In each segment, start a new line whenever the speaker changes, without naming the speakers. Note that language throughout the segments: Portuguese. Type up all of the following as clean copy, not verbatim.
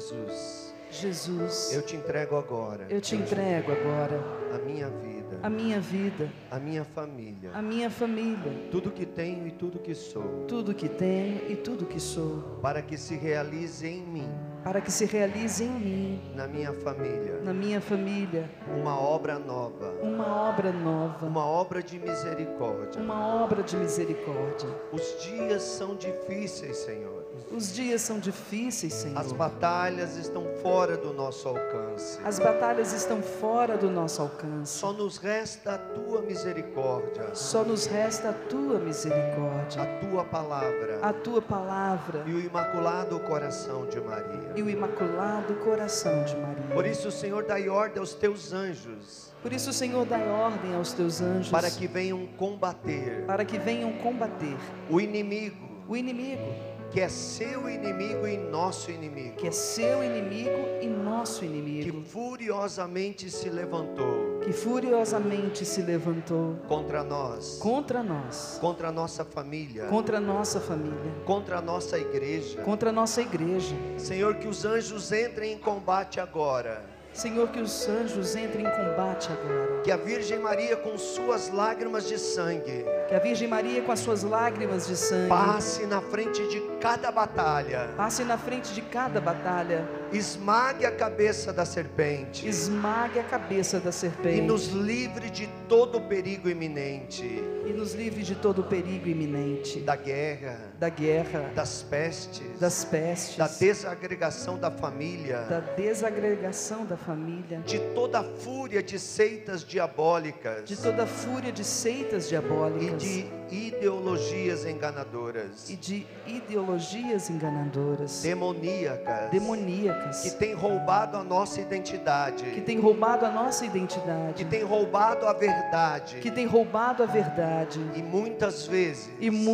Jesus,
Jesus,
eu te entrego agora
eu te entrego agora
a minha vida,
a minha vida,
a minha família,
a minha família,
tudo que tenho e tudo que sou,
tudo que tenho e tudo que sou,
para que se realize em mim,
para que se realize em mim,
na minha família,
na minha família,
uma obra nova,
uma obra nova,
uma obra de misericórdia.
uma obra de misericórdia.
Os dias são difíceis, Senhor.
Os dias são difíceis, Senhor.
As batalhas estão fora do nosso alcance.
As batalhas estão fora do nosso alcance.
Só nos resta a tua misericórdia,
Só nos resta a tua misericórdia,
a tua palavra
a tua palavra
e o imaculado coração de Maria.
e o imaculado coração de Maria.
Por isso, Senhor, dai ordem aos teus anjos
Por isso, Senhor, dai ordem aos teus anjos
para que venham combater
venham combater
o inimigo, que é seu inimigo e nosso inimigo,
que é seu inimigo e nosso
que
inimigo,
furiosamente se levantou
que furiosamente se levantou
contra nós,
contra nós,
contra a nossa família,
contra a nossa família,
contra a nossa igreja.
contra a nossa igreja.
Senhor, que os anjos entrem em combate agora.
Senhor, que os anjos entrem em combate agora.
Que a Virgem Maria, com suas lágrimas de sangue,
Que a Virgem Maria, com as suas lágrimas de sangue,
passe na frente de cada batalha,
passe na frente de cada batalha,
esmague a cabeça da serpente
esmague a cabeça da
e
serpente
nos livre de todo perigo iminente,
e nos livre de todo perigo iminente,
da guerra,
da guerra,
das pestes,
das pestes,
da desagregação da família,
da desagregação da família,
de toda a fúria de seitas diabólicas
de toda a fúria de seitas
e
diabólicas
de ideologias enganadoras,
e de ideologias enganadoras,
demoníacas,
demoníacas,
que tem roubado a nossa identidade,
que tem roubado a nossa identidade,
que tem roubado a verdade,
que tem roubado a verdade
e muitas vezes,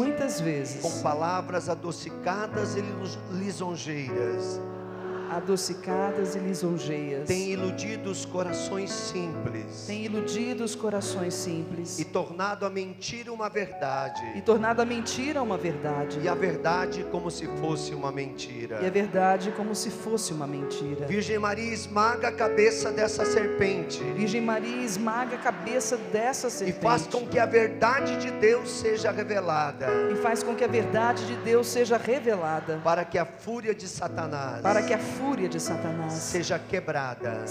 com palavras adocicadas e lisonjeiras,
adocicadas e lisonjeias,
tem iludido os corações simples
tem iludido os corações simples
e tornado a mentira uma verdade,
e tornado a mentira uma verdade,
e a verdade como se fosse uma mentira.
e a verdade como se fosse uma mentira.
Virgem Maria, esmaga a cabeça dessa serpente
Virgem Maria, esmaga a cabeça dessa
e
serpente
faz com que a verdade de Deus seja revelada,
e faz com que a verdade de Deus seja revelada,
para que a fúria de Satanás
para que a fúria de Satanás
seja quebrada,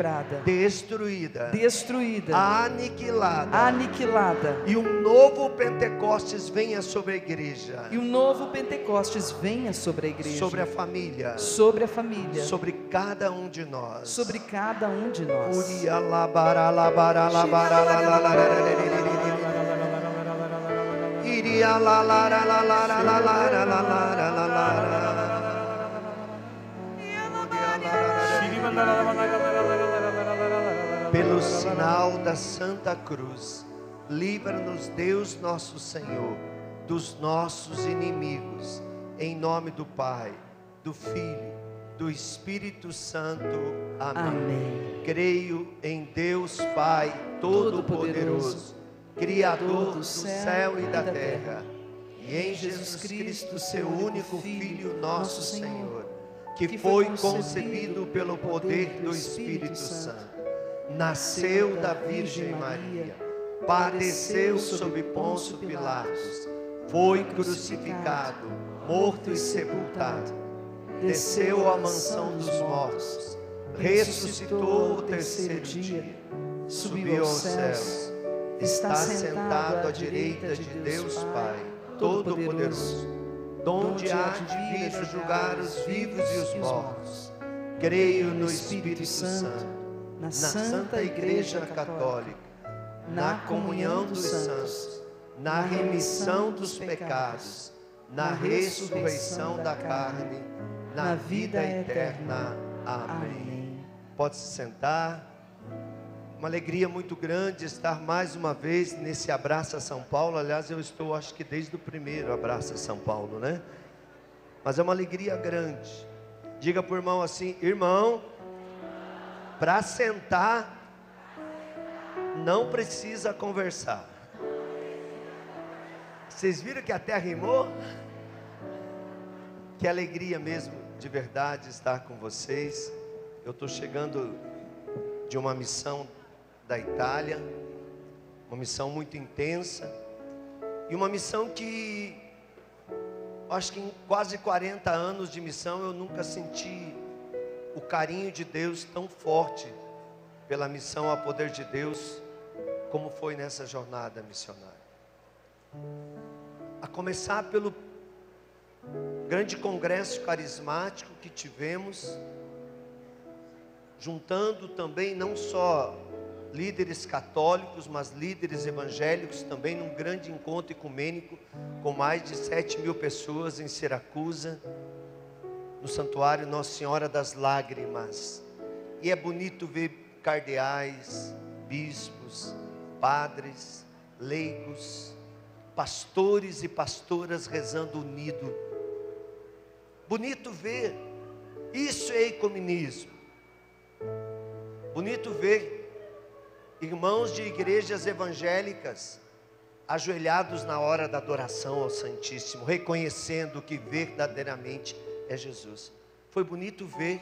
destruída, aniquilada,
e
um novo Pentecostes venha sobre a igreja,
um novo Pentecostes venha sobre a igreja,
sobre a família, sobre cada um de nós.
sobre cada um de nós.
Uria labara labara labara iria la la la la la la la la la la la. Pelo sinal da Santa Cruz, livra-nos Deus nosso Senhor dos nossos inimigos, em nome do Pai, do Filho, do Espírito Santo. Amém.
Amém.
Creio em Deus Pai Todo-Poderoso, Criador do céu e da terra, e em Jesus Cristo, seu único Filho, nosso Senhor, que foi concebido pelo poder do Espírito Santo, nasceu da Virgem Maria, padeceu sob Pôncio Pilatos, foi crucificado, morto e sepultado, desceu à mansão dos mortos, ressuscitou ao terceiro dia, subiu aos céus, está sentado à direita de Deus Pai Todo-Poderoso, donde há de vir a julgar os vivos e os mortos. Creio no Espírito Santo, na Santa Igreja Católica, na comunhão dos santos, na remissão dos pecados, na ressurreição da carne, na vida eterna. Amém. Pode se sentar. Uma alegria muito grande estar mais uma vez nesse Abraça São Paulo. Aliás, eu estou, acho que desde o primeiro Abraça São Paulo, né? Mas é uma alegria grande. Diga para o irmão assim: irmão, para sentar não precisa conversar. Vocês viram que até rimou? Que alegria mesmo de verdade estar com vocês. Eu estou chegando de uma missão da Itália, uma missão muito intensa, e uma missão que, acho que em quase 40 anos de missão, eu nunca senti o carinho de Deus tão forte pela missão a poder de Deus, como foi nessa jornada missionária. A começar pelo grande congresso carismático que tivemos, juntando também não só líderes católicos, mas líderes evangélicos também, num grande encontro ecumênico, com mais de 7.000 pessoas em Siracusa, no santuário Nossa Senhora das Lágrimas. E é bonito ver cardeais, bispos, padres, leigos, pastores e pastoras rezando unido. Bonito ver, isso é ecumenismo. Bonito ver irmãos de igrejas evangélicas ajoelhados na hora da adoração ao Santíssimo, reconhecendo que verdadeiramente é Jesus. Foi bonito ver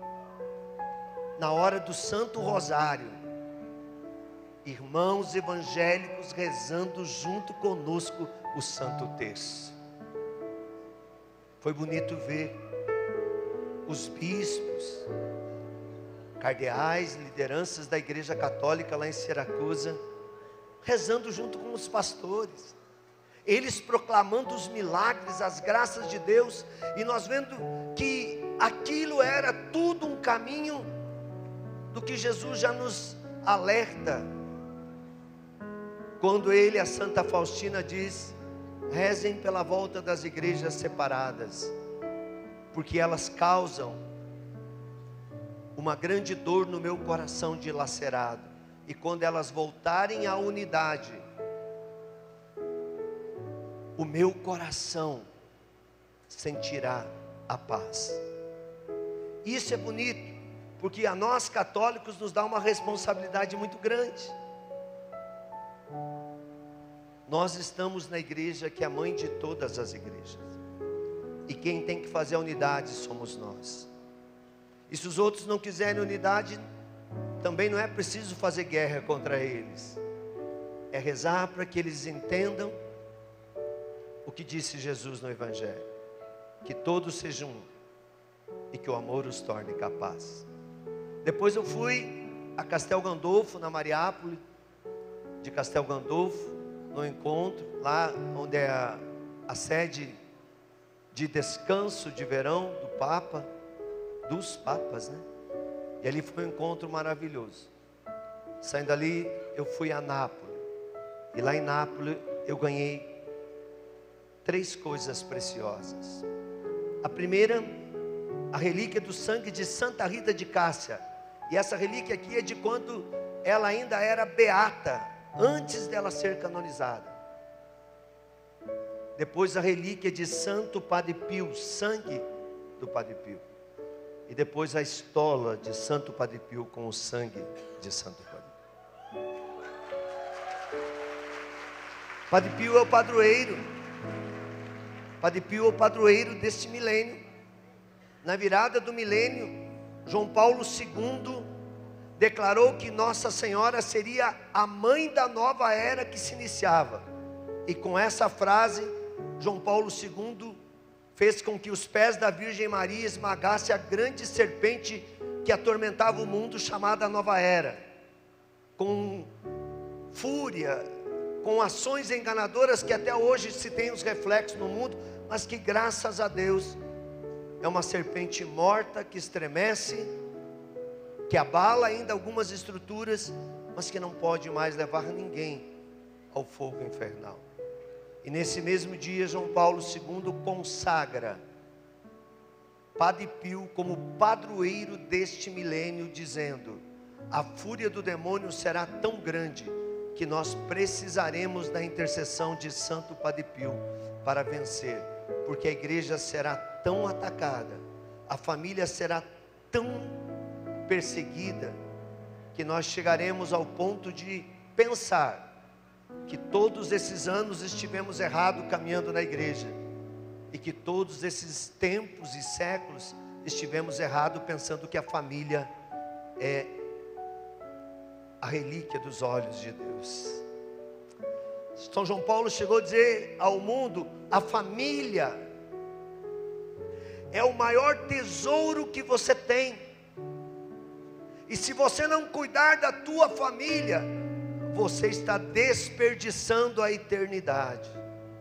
na hora do Santo Rosário, irmãos evangélicos rezando junto conosco o Santo Terço. Foi bonito ver os bispos, cardeais, lideranças da Igreja Católica lá em Siracusa, rezando junto com os pastores, eles proclamando os milagres, as graças de Deus, e nós vendo que aquilo era tudo um caminho do que Jesus já nos alerta, quando ele, a Santa Faustina, diz: rezem pela volta das igrejas separadas, porque elas causam uma grande dor no meu coração dilacerado, e quando elas voltarem à unidade, o meu coração sentirá a paz. Isso é bonito, porque a nós católicos nos dá uma responsabilidade muito grande. Nós estamos na igreja que é a mãe de todas as igrejas, e quem tem que fazer a unidade somos nós. E se os outros não quiserem unidade, também não é preciso fazer guerra contra eles, é rezar para que eles entendam o que disse Jesus no Evangelho: que todos sejam um, e que o amor os torne capazes. Depois eu fui a Castel Gandolfo, na Mariápolis de Castel Gandolfo, no encontro, lá onde é a sede de descanso de verão do Papa, dos Papas, né? E ali foi um encontro maravilhoso. Saindo dali, eu fui a Nápoles, e lá em Nápoles eu ganhei 3 coisas preciosas. A primeira, a relíquia do sangue de Santa Rita de Cássia, e essa relíquia aqui é de quando ela ainda era beata, antes dela ser canonizada. Depois a relíquia de Santo Padre Pio, sangue do Padre Pio. E depois a estola de Santo Padre Pio com o sangue de Santo Padre Pio. Padre Pio é o padroeiro. Padre Pio é o padroeiro deste milênio. Na virada do milênio, João Paulo II declarou que Nossa Senhora seria a mãe da nova era que se iniciava. E com essa frase, João Paulo II fez com que os pés da Virgem Maria esmagassem a grande serpente que atormentava o mundo, chamada Nova Era. Com fúria, com ações enganadoras que até hoje se tem os reflexos no mundo, mas que graças a Deus é uma serpente morta que estremece, que abala ainda algumas estruturas, mas que não pode mais levar ninguém ao fogo infernal. E nesse mesmo dia, João Paulo II consagra Padre Pio como padroeiro deste milênio, dizendo: a fúria do demônio será tão grande que nós precisaremos da intercessão de Santo Padre Pio para vencer, porque a igreja será tão atacada, a família será tão perseguida, que nós chegaremos ao ponto de pensar que todos esses anos estivemos errados caminhando na igreja, e que todos esses tempos e séculos estivemos errados pensando que a família é a relíquia dos olhos de Deus. São João Paulo chegou a dizer ao mundo: a família é o maior tesouro que você tem. E se você não cuidar da tua família, você está desperdiçando a eternidade.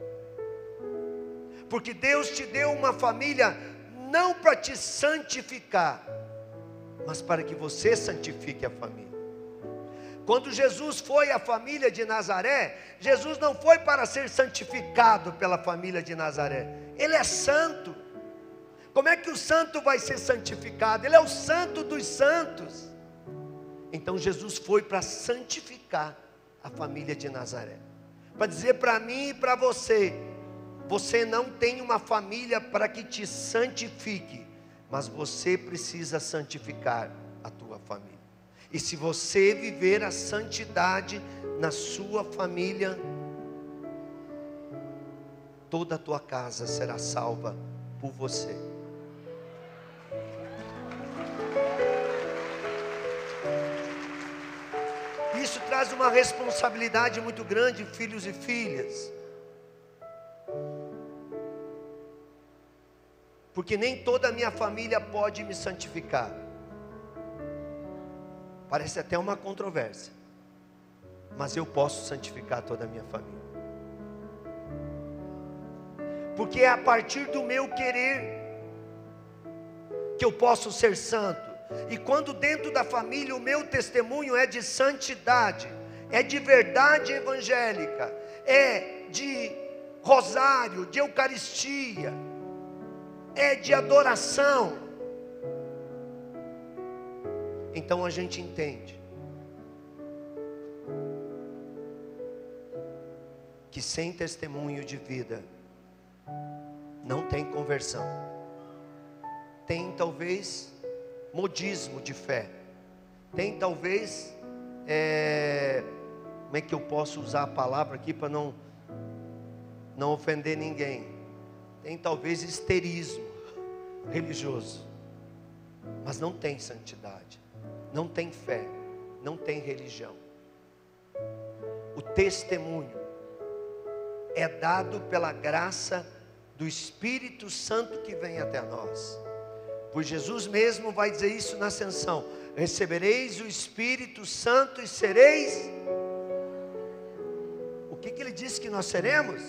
Porque Deus te deu uma família não para te santificar, mas para que você santifique a família. Quando Jesus foi à família de Nazaré, Jesus não foi para ser santificado pela família de Nazaré. Ele é santo. Como é que o santo vai ser santificado? Ele é o santo dos santos. Então Jesus foi para santificar a família de Nazaré, para dizer para mim e para você: você não tem uma família para que te santifique, mas você precisa santificar a tua família. E se você viver a santidade na sua família, toda a tua casa será salva por você. Isso traz uma responsabilidade muito grande, filhos e filhas. Porque nem toda a minha família pode me santificar. Parece até uma controvérsia, mas eu posso santificar toda a minha família. Porque é a partir do meu querer que eu posso ser santo. E quando dentro da família o meu testemunho é de santidade, é de verdade evangélica, é de rosário, de eucaristia, é de adoração, então a gente entende que sem testemunho de vida não tem conversão. Tem talvez modismo de fé, tem talvez como é que eu posso usar a palavra aqui para não ofender ninguém? Tem talvez histerismo religioso, mas não tem santidade, não tem fé, não tem religião. O testemunho é dado pela graça do Espírito Santo que vem até nós. Pois Jesus mesmo vai dizer isso na ascensão: recebereis o Espírito Santo e sereis. O que ele disse que nós seremos?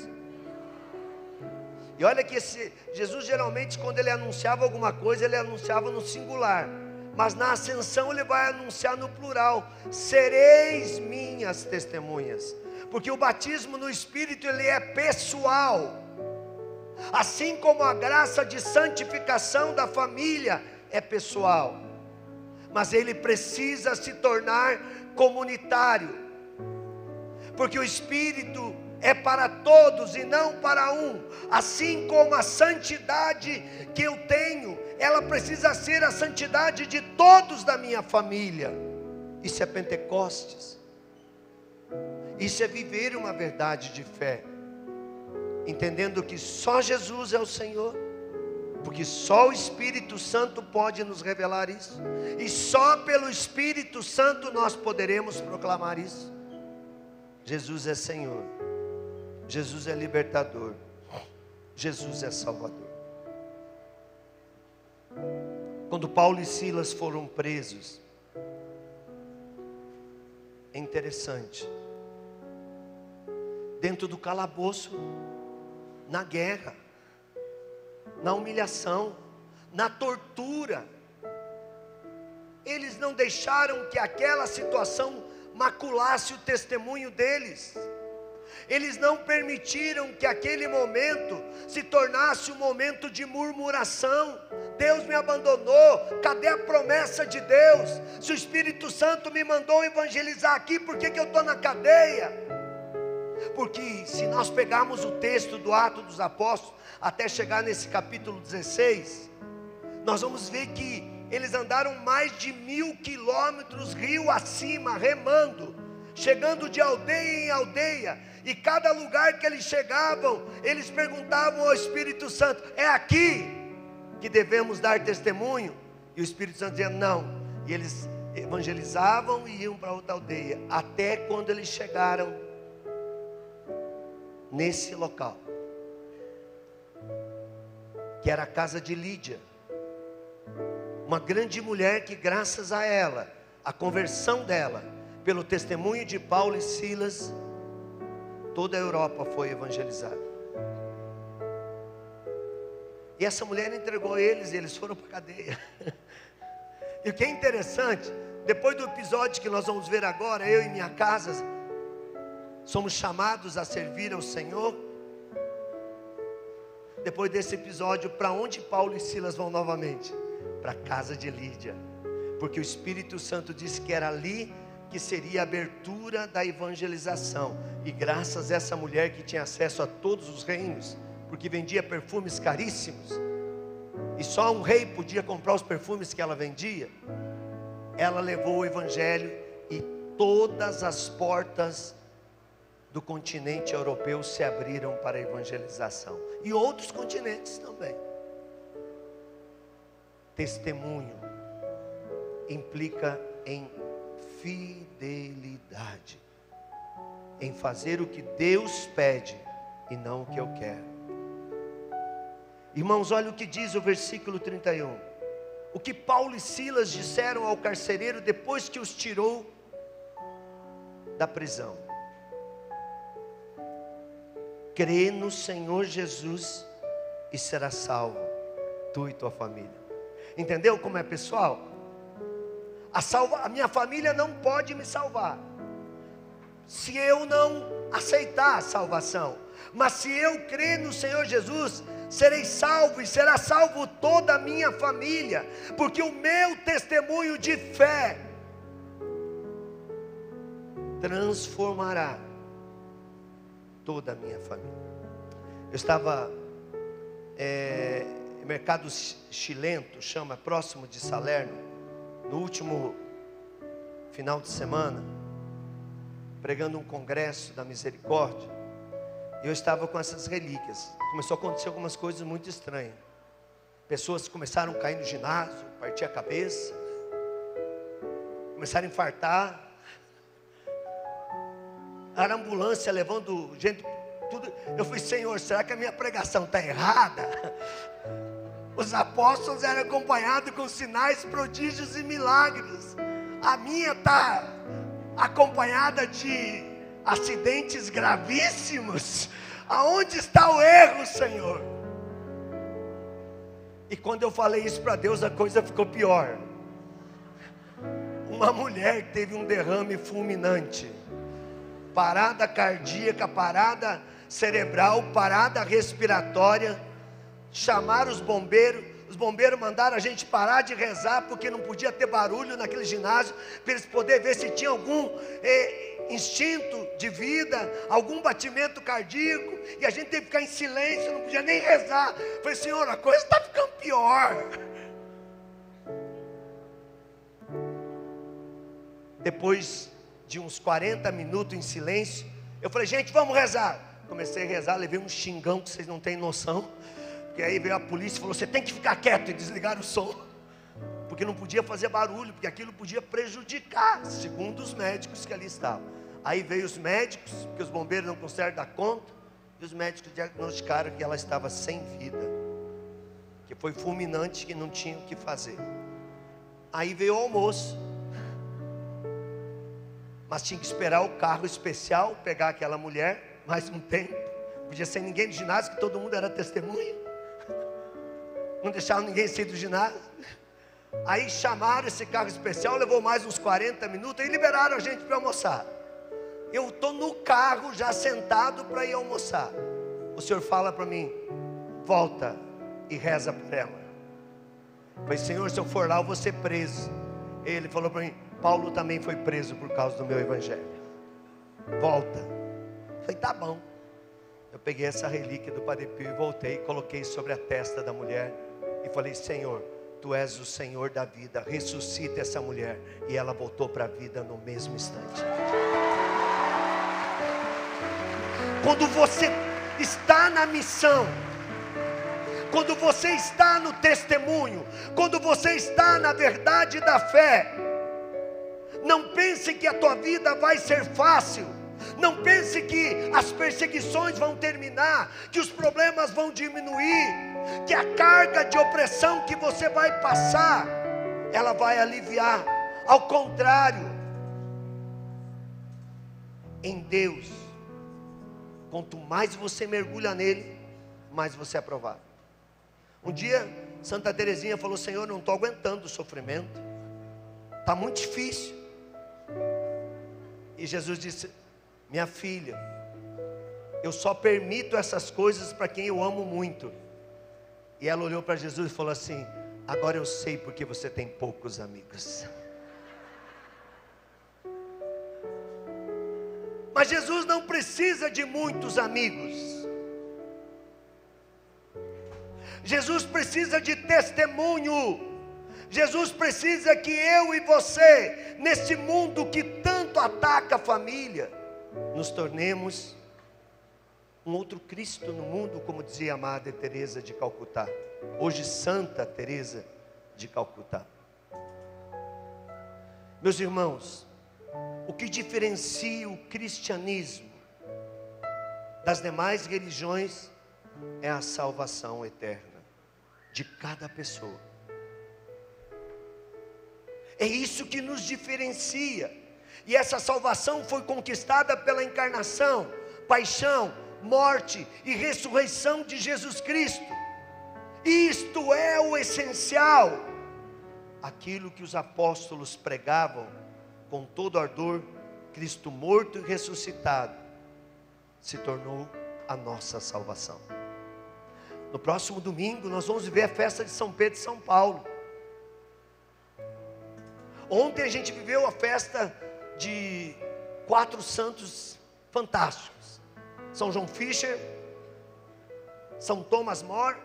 E olha que Jesus geralmente, quando ele anunciava alguma coisa, ele anunciava no singular, mas na ascensão ele vai anunciar no plural: sereis minhas testemunhas. Porque o batismo no Espírito, ele é pessoal. Assim como a graça de santificação da família é pessoal, mas ele precisa se tornar comunitário, porque o Espírito é para todos e não para um. Assim como a santidade que eu tenho, ela precisa ser a santidade de todos da minha família. Isso é Pentecostes. Isso é viver uma verdade de fé, entendendo que só Jesus é o Senhor, porque só o Espírito Santo pode nos revelar isso, e só pelo Espírito Santo nós poderemos proclamar isso. Jesus é Senhor, Jesus é libertador, Jesus é Salvador. Quando Paulo e Silas foram presos, é interessante, dentro do calabouço, na guerra, na humilhação, na tortura, eles não deixaram que aquela situação maculasse o testemunho deles. Eles não permitiram que aquele momento se tornasse um momento de murmuração. Deus me abandonou, cadê a promessa de Deus? Se o Espírito Santo me mandou evangelizar aqui, por que eu estou na cadeia? Porque se nós pegarmos o texto do Atos dos Apóstolos, até chegar nesse capítulo 16, nós vamos ver que eles andaram mais de 1000 quilômetros rio acima, remando, chegando de aldeia em aldeia, e cada lugar que eles chegavam, eles perguntavam ao Espírito Santo: é aqui? que devemos dar testemunho. E o Espírito Santo dizia não. E eles evangelizavam e iam para outra aldeia, até quando eles chegaram nesse local, que era a casa de Lídia, uma grande mulher que, graças a ela, a conversão dela, pelo testemunho de Paulo e Silas, toda a Europa foi evangelizada. E essa mulher entregou eles e eles foram para a cadeia. E o que é interessante, depois do episódio que nós vamos ver agora, eu e minha casa somos chamados a servir ao Senhor. Depois desse episódio, para onde Paulo e Silas vão novamente? Para a casa de Lídia, porque o Espírito Santo disse que era ali que seria a abertura da evangelização. E graças a essa mulher que tinha acesso a todos os reinos, porque vendia perfumes caríssimos, e só um rei podia comprar os perfumes que ela vendia, ela levou o evangelho e todas as portas do continente europeu se abriram para a evangelização, e outros continentes também. Testemunho implica em fidelidade, em fazer o que Deus pede e não o que eu quero. Irmãos, olha o que diz o versículo 31. O que Paulo e Silas disseram ao carcereiro depois que os tirou da prisão: crê no Senhor Jesus e será salvo, tu e tua família. Entendeu como é, pessoal? A minha família não pode me salvar se eu não aceitar a salvação. Mas se eu crer no Senhor Jesus, serei salvo, e será salvo toda a minha família, porque o meu testemunho de fé transformará toda a minha família. Eu estava no mercado chilento, chama, próximo de Salerno, no último final de semana, pregando um congresso da misericórdia. Eu estava com essas relíquias. Começou a acontecer algumas coisas muito estranhas. Pessoas começaram a cair no ginásio, partir a cabeça, começaram a infartar. Era ambulância levando gente, tudo. Eu falei: Senhor, será que a minha pregação está errada? Os apóstolos eram acompanhados com sinais, prodígios e milagres. A minha está acompanhada de acidentes gravíssimos. Aonde está o erro, Senhor? E quando eu falei isso para Deus, a coisa ficou pior. Uma mulher que teve um derrame fulminante, parada cardíaca, parada cerebral, parada respiratória. Chamaram os bombeiros mandaram a gente parar de rezar, porque não podia ter barulho naquele ginásio, para eles poderem ver se tinha algum instinto de vida, algum batimento cardíaco. E a gente teve que ficar em silêncio, não podia nem rezar. Falei: Senhor, a coisa está ficando pior. Depois de uns 40 minutos em silêncio, eu falei: gente, vamos rezar. Comecei a rezar, levei um xingão que vocês não têm noção. E aí veio a polícia e falou: você tem que ficar quieto, e desligaram o som, porque não podia fazer barulho, porque aquilo podia prejudicar, segundo os médicos que ali estavam. Aí veio os médicos, porque os bombeiros não conseguiram dar conta, e os médicos diagnosticaram que ela estava sem vida, que foi fulminante, que não tinha o que fazer. Aí veio o almoço, mas tinha que esperar o carro especial pegar aquela mulher mais um tempo. Não podia ser ninguém do ginásio, que todo mundo era testemunha. Não deixaram ninguém sair do ginásio. Aí chamaram esse carro especial, levou mais uns 40 minutos e liberaram a gente para almoçar. Eu estou no carro já sentado para ir almoçar. O Senhor fala para mim: volta e reza por ela. Eu falei: Senhor, se eu for lá eu vou ser preso. Ele falou para mim: Paulo também foi preso por causa do meu evangelho. Volta. Eu falei: tá bom. Eu peguei essa relíquia do Padre Pio e voltei, coloquei sobre a testa da mulher e falei: Senhor, Tu és o Senhor da vida, ressuscita essa mulher. E ela voltou para a vida no mesmo instante. Quando você está na missão, quando você está no testemunho, quando você está na verdade da fé, não pense que a tua vida vai ser fácil, não pense que as perseguições vão terminar, que os problemas vão diminuir, que a carga de opressão que você vai passar, ela vai aliviar. Ao contrário, em Deus, quanto mais você mergulha nele, mais você é aprovado. Um dia, Santa Teresinha falou: Senhor, não estou aguentando o sofrimento, está muito difícil. E Jesus disse: minha filha, eu só permito essas coisas para quem eu amo muito. E ela olhou para Jesus e falou assim: agora eu sei porque você tem poucos amigos. Mas Jesus não precisa de muitos amigos. Jesus precisa de testemunho. Jesus precisa que eu e você, nesse mundo que tanto ataca a família, nos tornemos um outro Cristo no mundo, como dizia a amada Teresa de Calcutá, hoje Santa Teresa de Calcutá. Meus irmãos, o que diferencia o cristianismo das demais religiões é a salvação eterna de cada pessoa. É isso que nos diferencia. E essa salvação foi conquistada pela encarnação, paixão, morte e ressurreição de Jesus Cristo. Isto é o essencial. Aquilo que os apóstolos pregavam com todo ardor, Cristo morto e ressuscitado, se tornou a nossa salvação. No próximo domingo nós vamos viver a festa de São Pedro e São Paulo. Ontem a gente viveu a festa de 4 santos fantásticos: São João Fisher, São Thomas More,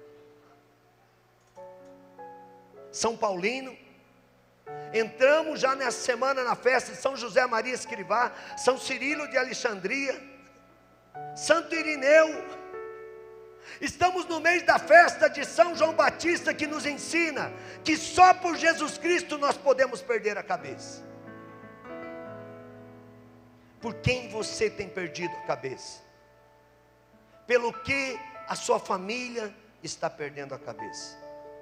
São Paulino. Entramos já nessa semana na festa de São José Maria Escrivá, São Cirilo de Alexandria, Santo Irineu. Estamos no mês da festa de São João Batista, que nos ensina que só por Jesus Cristo nós podemos perder a cabeça. Por quem você tem perdido a cabeça? Pelo que a sua família está perdendo a cabeça?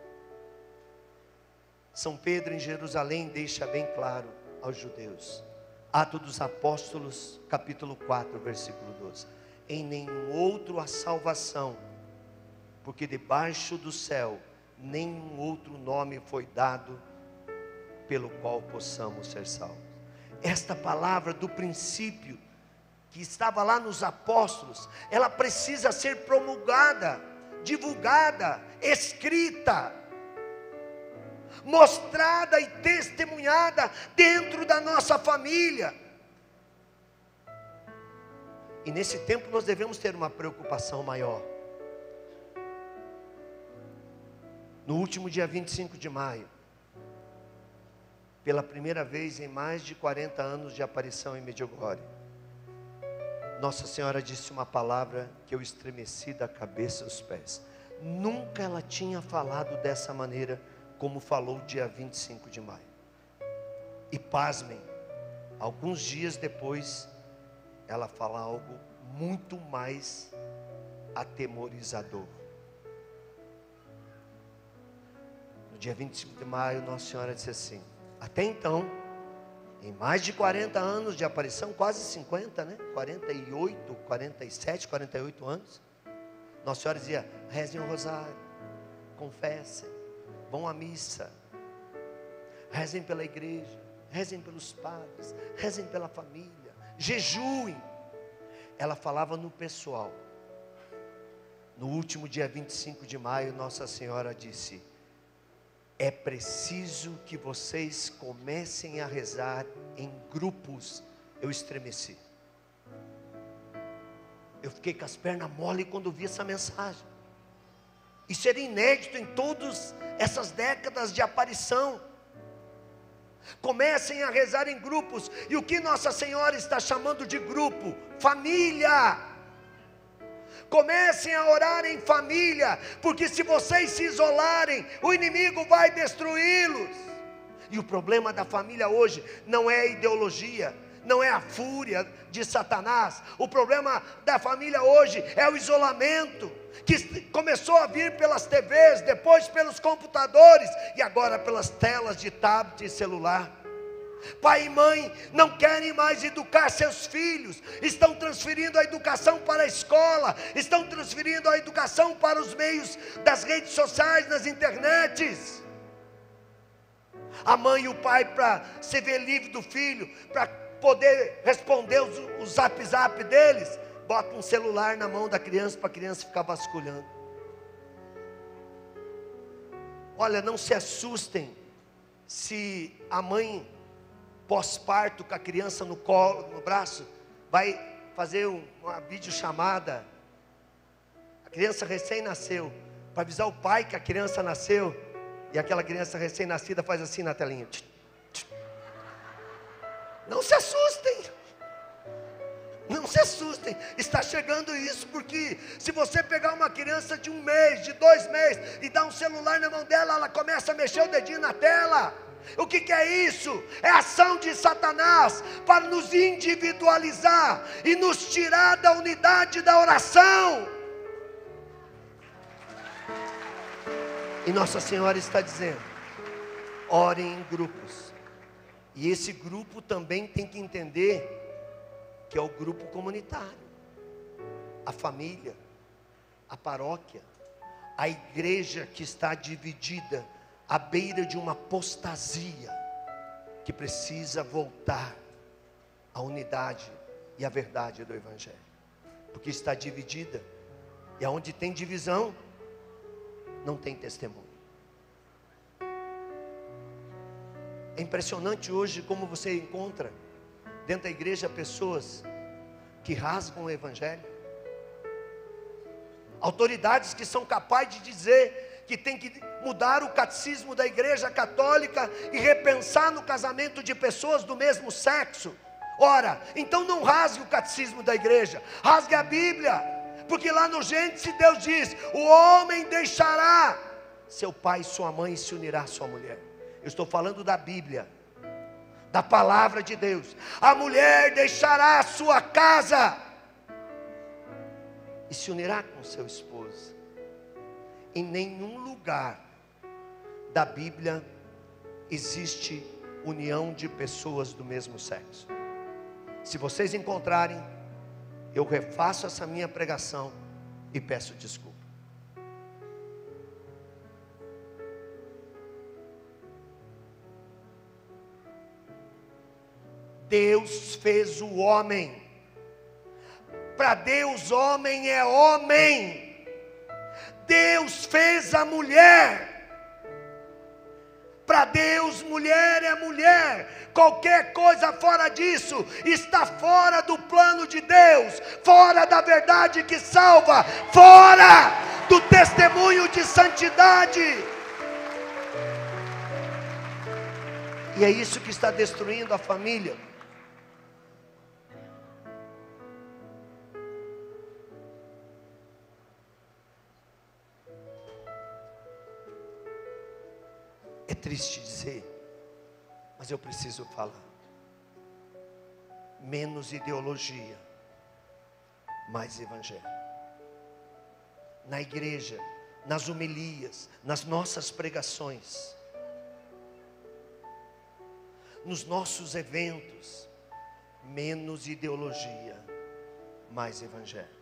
São Pedro em Jerusalém deixa bem claro aos judeus. Atos dos Apóstolos, capítulo 4, versículo 12. Em nenhum outro há salvação, porque debaixo do céu nenhum outro nome foi dado pelo qual possamos ser salvos. Esta palavra do princípio, que estava lá nos apóstolos, ela precisa ser promulgada, divulgada, escrita, mostrada e testemunhada dentro da nossa família. E nesse tempo nós devemos ter uma preocupação maior. No último dia 25 de maio, pela primeira vez em mais de 40 anos de aparição em Medjugorje, Nossa Senhora disse uma palavra que eu estremeci da cabeça aos pés. Nunca ela tinha falado dessa maneira como falou dia 25 de maio. E pasmem, alguns dias depois, ela fala algo muito mais atemorizador. No dia 25 de maio, Nossa Senhora disse assim: até então, em mais de 40 anos de aparição, quase 50, né? 48, 47, 48 anos, Nossa Senhora dizia: rezem o rosário, confessem, vão à missa, rezem pela igreja, rezem pelos padres, rezem pela família, jejuem. Ela falava no pessoal. No último dia 25 de maio, Nossa Senhora disse: é preciso que vocês comecem a rezar em grupos. Eu estremeci. Eu fiquei com as pernas mole quando vi essa mensagem. Isso era inédito em todas essas décadas de aparição. Comecem a rezar em grupos. E o que Nossa Senhora está chamando de grupo? Família. Comecem a orar em família, porque se vocês se isolarem, o inimigo vai destruí-los. E o problema da família hoje não é a ideologia, não é a fúria de Satanás. O problema da família hoje é o isolamento, que começou a vir pelas TVs, depois pelos computadores e agora pelas telas de tablet e celular. Pai e mãe não querem mais educar seus filhos, estão transferindo a educação para a escola, estão transferindo a educação para os meios das redes sociais, nas internets. A mãe e o pai, para se ver livre do filho, para poder responder o zap deles, bota um celular na mão da criança para a criança ficar vasculhando. Olha, não se assustem se a mãe pós-parto com a criança no colo, no braço, vai fazer uma videochamada, a criança recém-nasceu, para avisar o pai que a criança nasceu, e aquela criança recém-nascida faz assim na telinha. Não se assustem, não se assustem, está chegando isso, porque se você pegar uma criança de 1 mês, de 2 meses, e dar um celular na mão dela, ela começa a mexer o dedinho na tela. O que é isso? É a ação de Satanás para nos individualizar e nos tirar da unidade da oração. E Nossa Senhora está dizendo: orem em grupos. E esse grupo também tem que entender que é o grupo comunitário, a família, a paróquia, a igreja que está dividida à beira de uma apostasia, que precisa voltar à unidade e à verdade do Evangelho, porque está dividida, e aonde tem divisão, não tem testemunho. É impressionante hoje como você encontra dentro da igreja pessoas que rasgam o Evangelho, autoridades que são capazes de dizer que tem que mudar o catecismo da igreja católica e repensar no casamento de pessoas do mesmo sexo. Ora, então não rasgue o catecismo da igreja, rasgue a Bíblia, porque lá no Gênesis Deus diz: o homem deixará seu pai e sua mãe e se unirá à sua mulher. Eu estou falando da Bíblia, da palavra de Deus. A mulher deixará a sua casa e se unirá com seu esposo. Em nenhum lugar da Bíblia existe união de pessoas do mesmo sexo. Se vocês encontrarem, eu refaço essa minha pregação e peço desculpa. Deus fez o homem. Para Deus, homem é homem. Deus fez a mulher. Para Deus, mulher é mulher. Qualquer coisa fora disso está fora do plano de Deus, fora da verdade que salva, fora do testemunho de santidade. E é isso que está destruindo a família. É triste dizer, mas eu preciso falar. Menos ideologia, mais evangelho. Na igreja, nas homilias, nas nossas pregações, nos nossos eventos, menos ideologia, mais evangelho.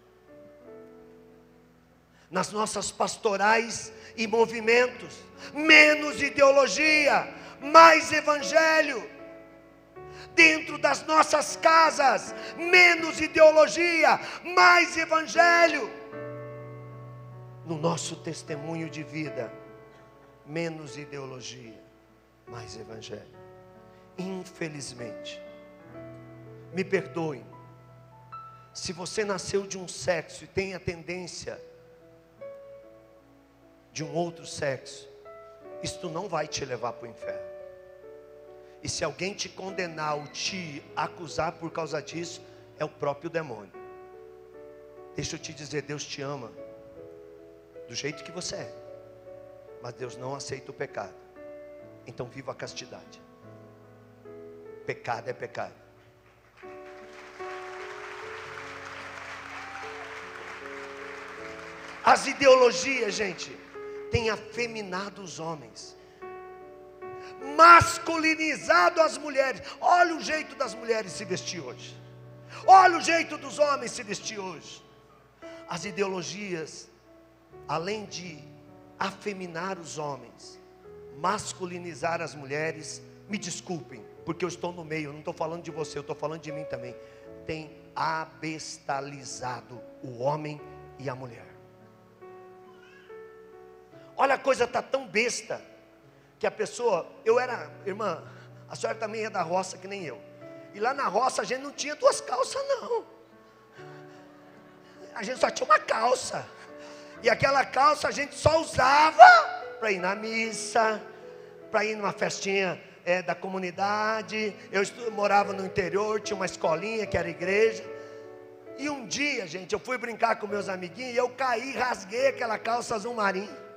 Nas nossas pastorais e movimentos, menos ideologia, mais evangelho. Dentro das nossas casas, menos ideologia, mais evangelho. No nosso testemunho de vida, menos ideologia, mais evangelho. Infelizmente, me perdoem, se você nasceu de um sexo e tem a tendência de um outro sexo, isto não vai te levar para o inferno. E se alguém te condenar ou te acusar por causa disso, é o próprio demônio. Deixa eu te dizer, Deus te ama do jeito que você é, mas Deus não aceita o pecado. Então viva a castidade. Pecado é pecado. As ideologias, gente, têm afeminado os homens, masculinizado as mulheres. Olha o jeito das mulheres se vestir hoje. Olha o jeito dos homens se vestir hoje. As ideologias, além de afeminar os homens, masculinizar as mulheres, me desculpem, porque eu estou no meio, eu não estou falando de você, eu estou falando de mim também. Tem abestalizado o homem e a mulher. Olha, a coisa está tão besta, que a pessoa, irmã, a senhora também é da roça que nem eu. E lá na roça a gente não tinha duas calças não. A gente só tinha uma calça. E aquela calça a gente só usava para ir na missa, para ir numa festinha da comunidade. Eu morava no interior, tinha uma escolinha que era igreja. E um dia, gente, eu fui brincar com meus amiguinhos e eu caí, rasguei aquela calça azul marinho.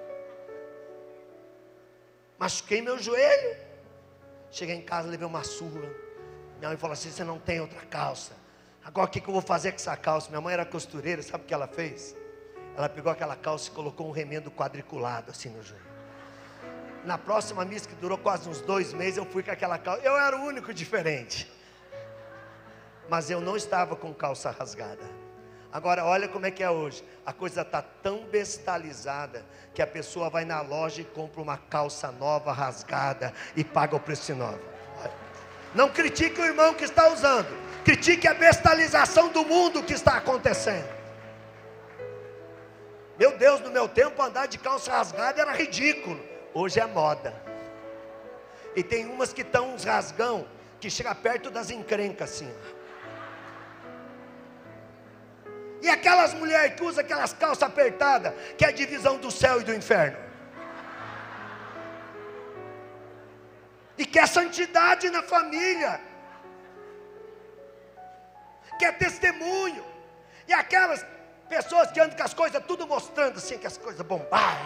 Machuquei meu joelho. Cheguei em casa, levei uma surra. Minha mãe falou assim: você não tem outra calça. Agora o que eu vou fazer com essa calça? Minha mãe era costureira, sabe o que ela fez? Ela pegou aquela calça e colocou um remendo quadriculado assim no joelho. Na próxima missa, que durou quase uns 2 meses, eu fui com aquela calça. Eu era o único diferente. Mas eu não estava com calça rasgada. Agora olha como é que é hoje. A coisa está tão bestalizada que a pessoa vai na loja e compra uma calça nova, rasgada, e paga o preço novo. Não critique o irmão que está usando, critique a bestalização do mundo que está acontecendo. Meu Deus, no meu tempo andar de calça rasgada era ridículo. Hoje é moda. E tem umas que estão uns rasgão que chega perto das encrencas assim, ó. E aquelas mulheres que usam aquelas calças apertadas, que é a divisão do céu e do inferno. E quer santidade na família, quer testemunho. E aquelas pessoas que andam com as coisas tudo mostrando assim, que as coisas bombaram.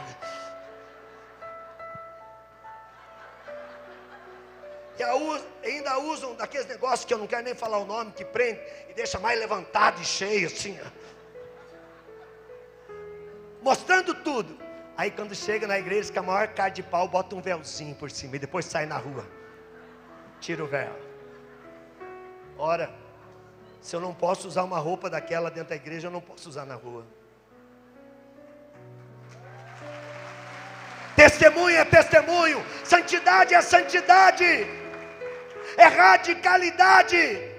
E ainda usam daqueles negócios que eu não quero nem falar o nome, que prende e deixa mais levantado e cheio assim, ó. Mostrando tudo. Aí quando chega na igreja, com a maior cara de pau, bota um véuzinho por cima e depois sai na rua, tira o véu. Ora, se eu não posso usar uma roupa daquela dentro da igreja, eu não posso usar na rua. Testemunho é testemunho, santidade é santidade, é radicalidade.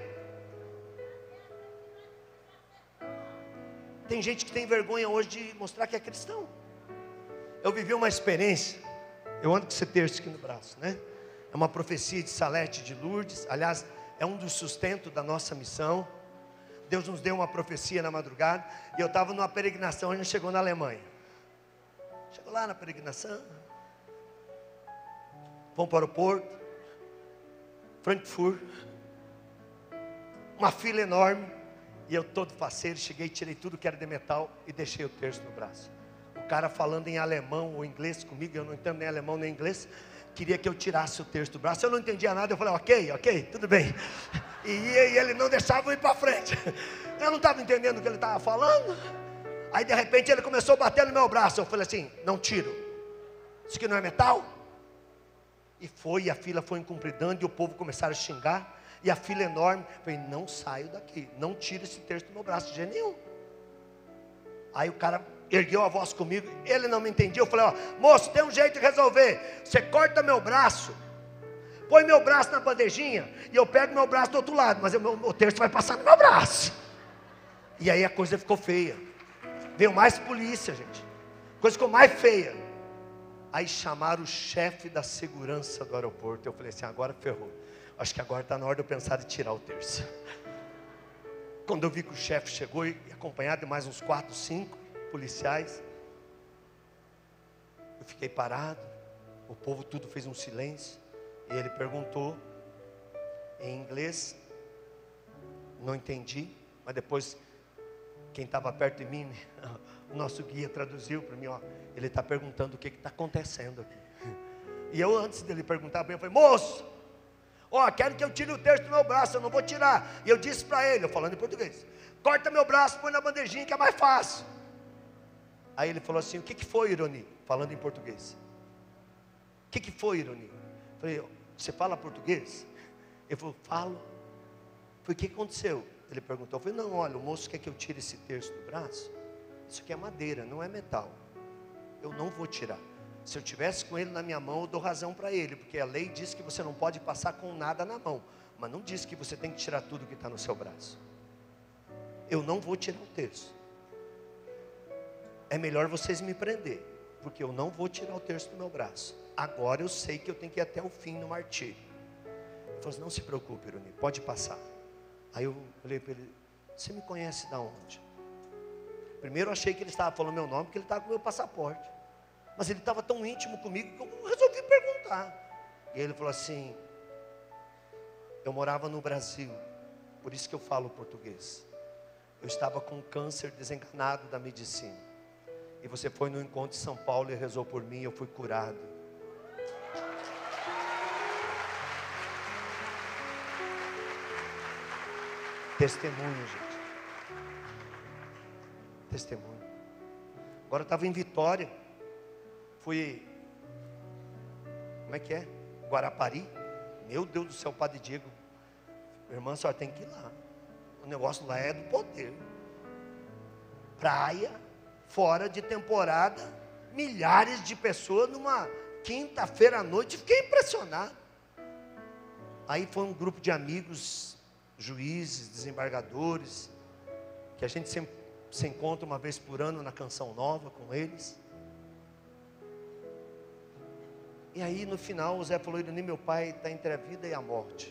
Tem gente que tem vergonha hoje de mostrar que é cristão. Eu vivi uma experiência. Eu ando com esse terço aqui no braço, né? É uma profecia de Salete de Lourdes. Aliás, é um dos sustentos da nossa missão. Deus nos deu uma profecia na madrugada. E eu estava numa peregrinação. A gente chegou na Alemanha. Chegou lá na peregrinação. Vamos para o Porto, Frankfurt. Uma fila enorme. E eu todo faceiro, cheguei, tirei tudo que era de metal e deixei o terço no braço. O cara falando em alemão ou inglês comigo, eu não entendo nem alemão nem inglês, queria que eu tirasse o terço do braço. Eu não entendia nada, eu falei, ok, tudo bem. E ele não deixava eu ir para frente. Eu não estava entendendo o que ele estava falando. Aí de repente ele começou a bater no meu braço. Eu falei assim, não tiro. Isso aqui não é metal? E a fila foi incumpridando e o povo começaram a xingar. E a fila enorme, eu falei, não saio daqui, não tiro esse terço do meu braço de jeito nenhum. Aí o cara ergueu a voz comigo, ele não me entendia. Eu falei, moço, tem um jeito de resolver. Você corta meu braço, põe meu braço na bandejinha, e eu pego meu braço do outro lado, mas o terço vai passar no meu braço. E aí a coisa ficou feia. Veio mais polícia, gente. A coisa ficou mais feia. Aí chamaram o chefe da segurança do aeroporto. Eu falei assim, agora ferrou. Acho que agora está na hora de eu pensar em tirar o terço. Quando eu vi que o chefe chegou, e acompanhado de mais uns 4, 5 policiais, eu fiquei parado. O povo tudo fez um silêncio. E ele perguntou em inglês. Não entendi. Mas depois quem estava perto de mim, né? O nosso guia traduziu para mim, ó, ele está perguntando o que está acontecendo aqui. E eu, antes dele perguntar para mim, eu falei: moço, ó, quero que eu tire o terço do meu braço, eu não vou tirar. E eu disse para ele, eu falando em português: corta meu braço, põe na bandejinha que é mais fácil. Aí ele falou assim: o que foi, Ironi? Falando em português. O que foi, Ironi? Eu falei: você fala português? Ele falou: falo. Eu falei: o que aconteceu? Ele perguntou. Eu falei: não, olha, o moço quer que eu tire esse terço do braço. Isso aqui é madeira, não é metal. Eu não vou tirar. Se eu tivesse com ele na minha mão, eu dou razão para ele, porque a lei diz que você não pode passar com nada na mão, mas não diz que você tem que tirar tudo que está no seu braço. Eu não vou tirar o terço. É melhor vocês me prender, porque eu não vou tirar o terço do meu braço. Agora eu sei que eu tenho que ir até o fim no martírio. Ele falou assim: não se preocupe, Ironi, pode passar. Aí eu olhei para ele: você me conhece da onde? Primeiro eu achei que ele estava falando meu nome, porque ele estava com o meu passaporte. Mas ele estava tão íntimo comigo que eu resolvi perguntar. E ele falou assim: eu morava no Brasil, por isso que eu falo português. Eu estava com câncer, desenganado da medicina. E você foi no encontro de São Paulo e rezou por mim e eu fui curado. Testemunho, gente. Testemunho. Agora eu estava em Vitória. Fui, como é que é? Guarapari. Meu Deus do céu, Padre Diego. Irmã, a senhora tem que ir lá. O negócio lá é do poder. Praia, fora de temporada, milhares de pessoas numa quinta-feira à noite. Fiquei impressionado. Aí foi um grupo de amigos, juízes, desembargadores, que a gente sempre se encontra uma vez por ano na Canção Nova com eles. E aí no final o Zé falou: Ironi, meu pai está entre a vida e a morte.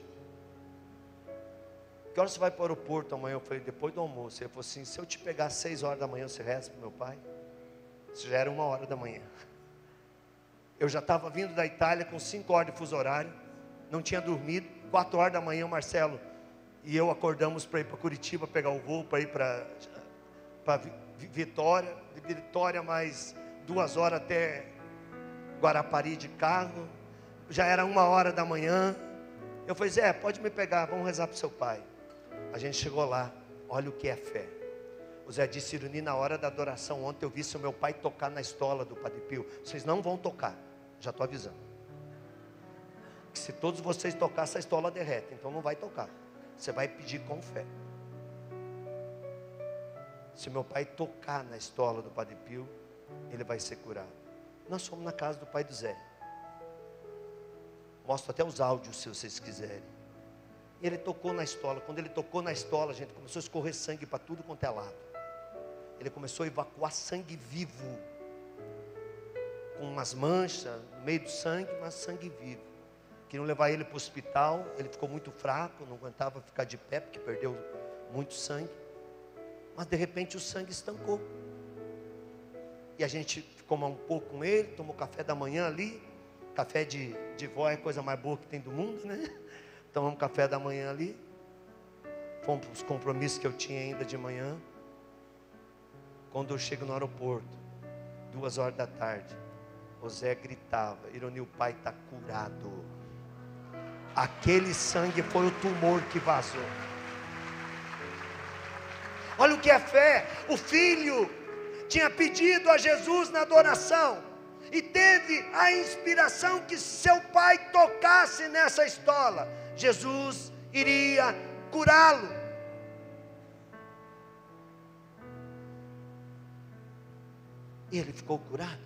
Que hora você vai para o aeroporto amanhã? Eu falei: depois do almoço. Ele falou assim: se eu te pegar às 6 horas da manhã, você reza para meu pai? Isso já era 1 hora da manhã. Eu já estava vindo da Itália com 5 horas de fuso horário, não tinha dormido. 4 horas da manhã o Marcelo e eu acordamos para ir para Curitiba, pegar o voo para ir para Vitória. De Vitória mais 2 horas até Guarapari de carro. Já era 1 hora da manhã. Eu falei: Zé, pode me pegar, vamos rezar para o seu pai. A gente chegou lá, olha o que é fé. O Zé disse: Ironi, na hora da adoração ontem eu vi seu meu pai tocar na estola do Padre Pio. Vocês não vão tocar, já estou avisando. Que se todos vocês tocar, essa estola derrete, então não vai tocar. Você vai pedir com fé. Se meu pai tocar na estola do Padre Pio, ele vai ser curado. Nós fomos na casa do pai do Zé. Mostro até os áudios se vocês quiserem. E ele tocou na estola. Quando ele tocou na estola, gente, começou a escorrer sangue para tudo quanto é lado. Ele começou a evacuar sangue vivo, com umas manchas no meio do sangue, mas sangue vivo. Queriam levar ele para o hospital. Ele ficou muito fraco, não aguentava ficar de pé, porque perdeu muito sangue. Mas de repente o sangue estancou. E a gente ficou um pouco com ele, tomou café da manhã ali. Café de vó é a coisa mais boa que tem do mundo, né? Tomamos café da manhã ali. Fomos para os compromissos que eu tinha ainda de manhã. Quando eu chego no aeroporto, 2 horas da tarde, o Zé gritava: Ironi, o pai está curado. Aquele sangue foi o tumor que vazou. Olha o que é fé. O filho tinha pedido a Jesus na adoração e teve a inspiração que seu pai tocasse nessa estola, Jesus iria curá-lo. E ele ficou curado.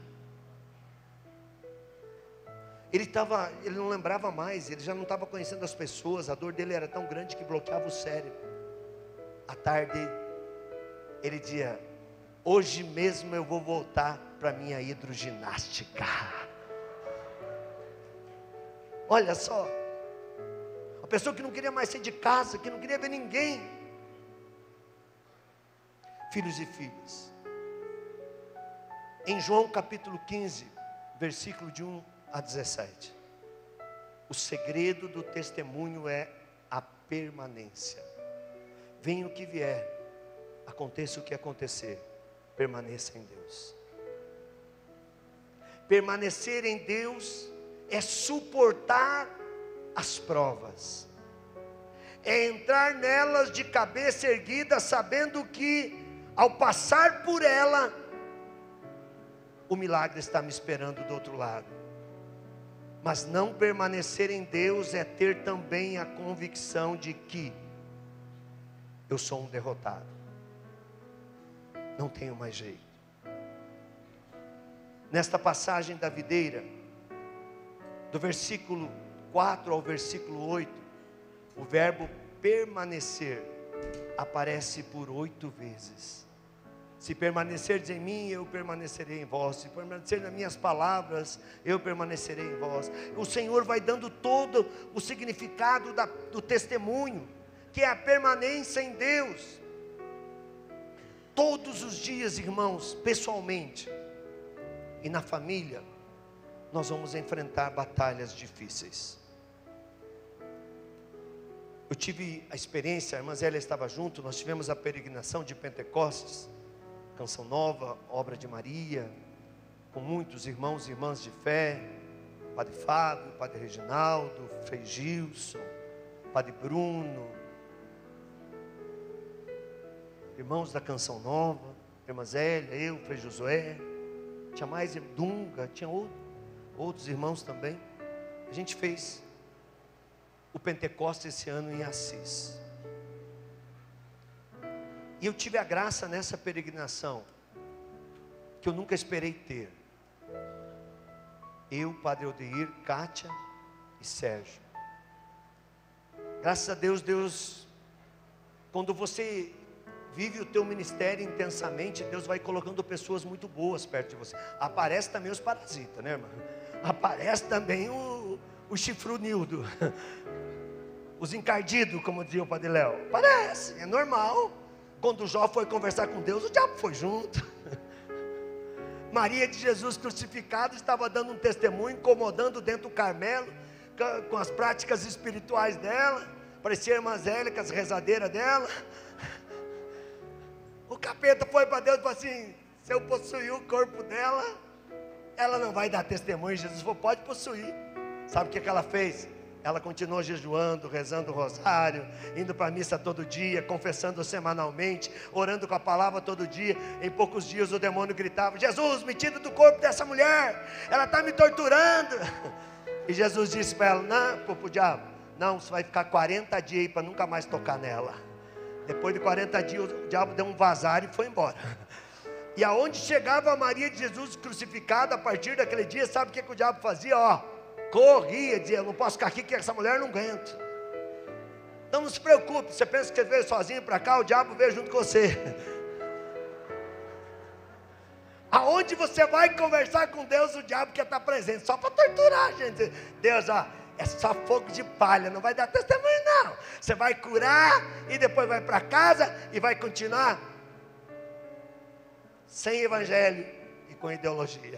Ele não lembrava mais, ele já não estava conhecendo as pessoas, a dor dele era tão grande que bloqueava o cérebro. À tarde, ele dizia: hoje mesmo eu vou voltar para minha hidroginástica. Olha só, a pessoa que não queria mais sair de casa, que não queria ver ninguém. Filhos e filhas, em João capítulo 15, versículo de 1 a 17, o segredo do testemunho é a permanência. Venha o que vier, aconteça o que acontecer, permaneça em Deus. Permanecer em Deus é suportar as provas, é entrar nelas de cabeça erguida, sabendo que ao passar por ela, o milagre está me esperando do outro lado. Mas não permanecer em Deus é ter também a convicção de que eu sou um derrotado, não tenho mais jeito. Nesta passagem da videira, do versículo 4 ao versículo 8, o verbo permanecer aparece por 8 vezes. Se permanecerdes em mim, eu permanecerei em vós. Se permanecer nas minhas palavras, eu permanecerei em vós. O Senhor vai dando todo o significado do testemunho, que é a permanência em Deus. Todos os dias, irmãos, pessoalmente e na família, nós vamos enfrentar batalhas difíceis. Eu tive a experiência, a irmã Zélia estava junto, nós tivemos a peregrinação de Pentecostes, Canção Nova, Obra de Maria, com muitos irmãos e irmãs de fé, Padre Fábio, Padre Reginaldo, Frei Gilson, Padre Bruno, irmãos da Canção Nova, irmã Zélia, eu, Frei Josué, tinha mais Dunga, tinha outros irmãos também. A gente fez o Pentecostes esse ano em Assis. E eu tive a graça nessa peregrinação, que eu nunca esperei ter. Eu, Padre Odeir, Kátia e Sérgio. Graças a Deus, quando você vive o teu ministério intensamente, Deus vai colocando pessoas muito boas perto de você. Aparece também os parasitas, né, irmã? Aparece também o chifrunildo, os encardidos, como dizia o Padre Léo. Parece, é normal. Quando Jó foi conversar com Deus, o diabo foi junto. Maria de Jesus crucificado estava dando um testemunho, incomodando dentro do Carmelo, com as práticas espirituais dela. Parecia a irmã Zélia, com as rezadeiras dela. O capeta foi para Deus e falou assim: se eu possuir o corpo dela, ela não vai dar testemunho. Jesus falou: pode possuir. Sabe o que ela fez? Ela continuou jejuando, rezando o rosário, indo para a missa todo dia, confessando semanalmente, orando com a palavra todo dia. Em poucos dias o demônio gritava: Jesus, me tira do corpo dessa mulher, ela está me torturando. E Jesus disse para ela: não, para o diabo, não, você vai ficar 40 dias aí para nunca mais tocar nela. Depois de 40 dias o diabo deu um vazar e foi embora. E aonde chegava a Maria de Jesus crucificada, a partir daquele dia, sabe o que o diabo fazia? Corria, dizia: eu não posso ficar aqui que essa mulher não aguenta. Não se preocupe, você pensa que você veio sozinho para cá, o diabo veio junto com você. Aonde você vai conversar com Deus, o diabo quer estar presente, só para torturar a gente. Deus, é só fogo de palha, não vai dar testemunho não. Você vai curar e depois vai para casa e vai continuar sem evangelho e com ideologia.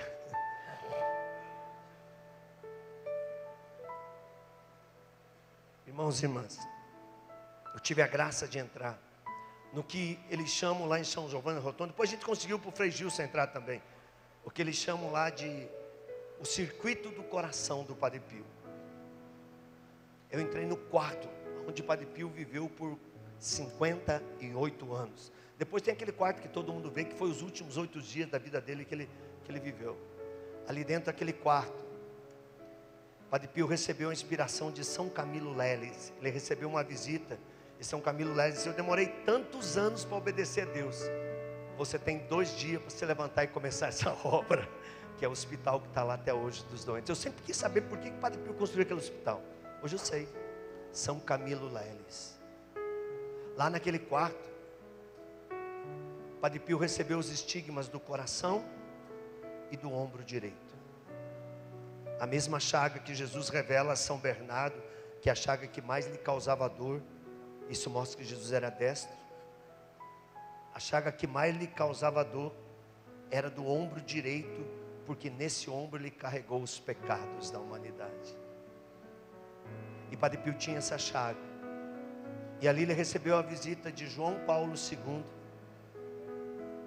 Irmãos e irmãs, eu tive a graça de entrar no que eles chamam lá em São Giovanni Rotondo. Depois a gente conseguiu para o Frei Gilson entrar também. O que eles chamam lá de o circuito do coração do Padre Pio. Eu entrei no quarto, onde o Padre Pio viveu por 58 anos. Depois tem aquele quarto que todo mundo vê, que foi os últimos 8 dias da vida dele que ele viveu. Ali dentro daquele quarto, Padre Pio recebeu a inspiração de São Camilo Leles. Ele recebeu uma visita e São Camilo Leles disse: eu demorei tantos anos para obedecer a Deus. Você tem 2 dias para se levantar e começar essa obra, que é o hospital que está lá até hoje dos doentes. Eu sempre quis saber por que o Padre Pio construiu aquele hospital. Hoje eu sei. São Camilo Leles. Lá naquele quarto, Padre Pio recebeu os estigmas do coração e do ombro direito. A mesma chaga que Jesus revela a São Bernardo, que é a chaga que mais lhe causava dor. Isso mostra que Jesus era destro. A chaga que mais lhe causava dor era do ombro direito, porque nesse ombro ele carregou os pecados da humanidade. E Padre Pio tinha essa chaga. E ali ele recebeu a visita de João Paulo II,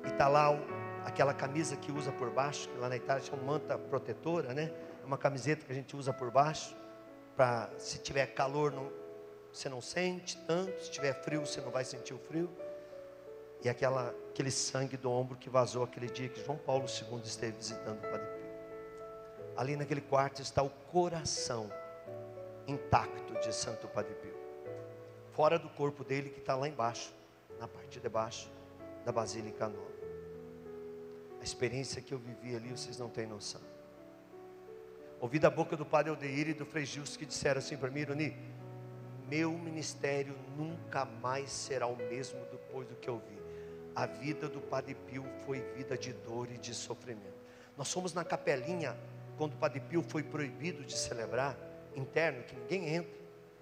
e está lá aquela camisa que usa por baixo, que lá na Itália chama manta protetora, né? É uma camiseta que a gente usa por baixo, para se tiver calor você não sente tanto, se tiver frio você não vai sentir o frio. E aquele sangue do ombro que vazou aquele dia que João Paulo II esteve visitando o Padre Pio. Ali naquele quarto está o coração intacto de Santo Padre Pio, fora do corpo dele que está lá embaixo, na parte de baixo da Basílica Nova. A experiência que eu vivi ali, vocês não têm noção. Ouvi da boca do Padre Aldeir e do Frei Gilson que disseram assim para mim: Ironi, meu ministério nunca mais será o mesmo depois do que eu vi. A vida do Padre Pio foi vida de dor e de sofrimento. Nós fomos na capelinha quando o Padre Pio foi proibido de celebrar, interno, que ninguém entra.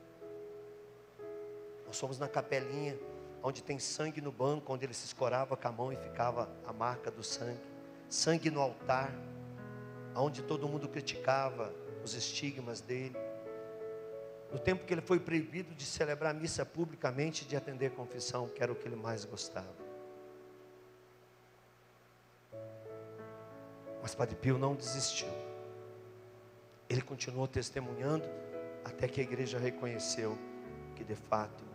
Nós fomos na capelinha onde tem sangue no banco, onde ele se escorava com a mão e ficava a marca do sangue. Sangue no altar, onde todo mundo criticava os estigmas dele. No tempo que ele foi proibido de celebrar a missa publicamente, de atender a confissão, que era o que ele mais gostava. Mas Padre Pio não desistiu. Ele continuou testemunhando até que a igreja reconheceu que de fato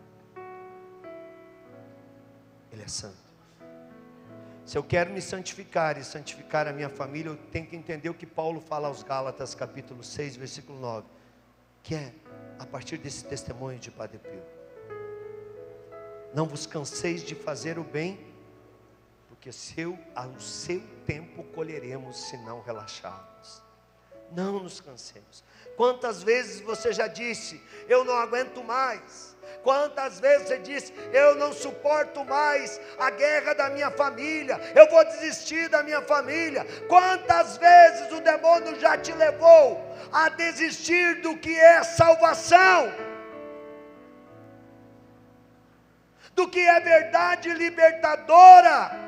ele é santo. Se eu quero me santificar e santificar a minha família, eu tenho que entender o que Paulo fala aos Gálatas, capítulo 6, versículo 9, que é a partir desse testemunho de Padre Pio. Não vos canseis de fazer o bem, porque ao seu tempo colheremos, se não relaxarmos. Não nos cansemos. Quantas vezes você já disse: eu não aguento mais? Quantas vezes você disse: eu não suporto mais a guerra da minha família, eu vou desistir da minha família? Quantas vezes o demônio já te levou a desistir do que é salvação, do que é verdade libertadora?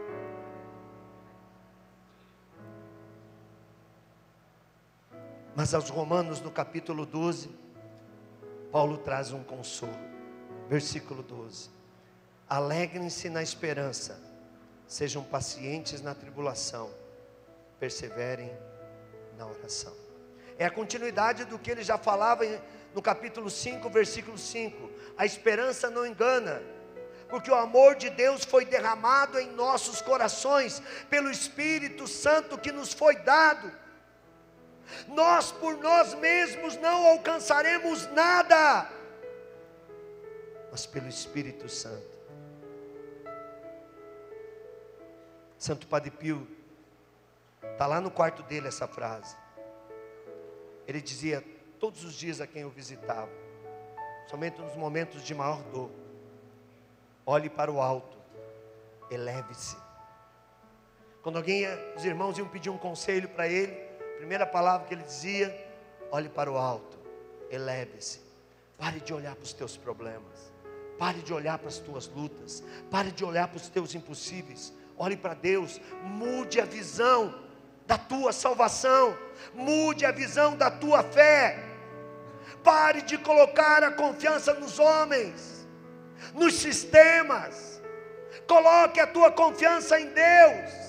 Mas aos Romanos, no capítulo 12, Paulo traz um consolo. Versículo 12: alegrem-se na esperança, sejam pacientes na tribulação, perseverem na oração. É a continuidade do que ele já falava no capítulo 5, versículo 5. A esperança não engana, porque o amor de Deus foi derramado em nossos corações, pelo Espírito Santo que nos foi dado. Nós por nós mesmos não alcançaremos nada, mas pelo Espírito Santo. Santo Padre Pio, está lá no quarto dele essa frase. Ele dizia todos os dias a quem o visitava, somente nos momentos de maior dor: olhe para o alto, eleve-se. Quando os irmãos iam pedir um conselho para ele, a primeira palavra que ele dizia: olhe para o alto, eleve-se. Pare de olhar para os teus problemas, pare de olhar para as tuas lutas, pare de olhar para os teus impossíveis. Olhe para Deus, mude a visão da tua salvação, mude a visão da tua fé. Pare de colocar a confiança nos homens, nos sistemas. Coloque a tua confiança em Deus.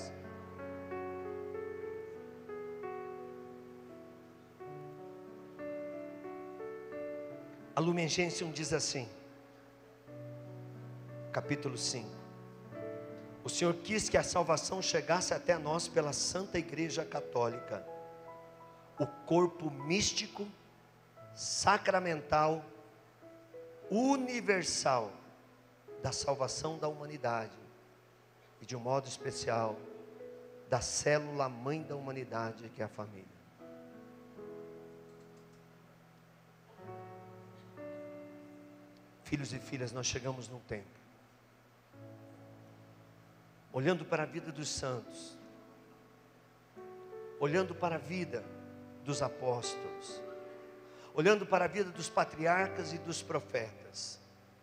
A Lumen Gentium diz assim, capítulo 5: o Senhor quis que a salvação chegasse até nós pela Santa Igreja Católica, o corpo místico, sacramental, universal da salvação da humanidade, e de um modo especial da célula mãe da humanidade, que é a família. Filhos e filhas, nós chegamos num tempo, olhando para a vida dos santos, olhando para a vida dos apóstolos, olhando para a vida dos patriarcas e dos profetas,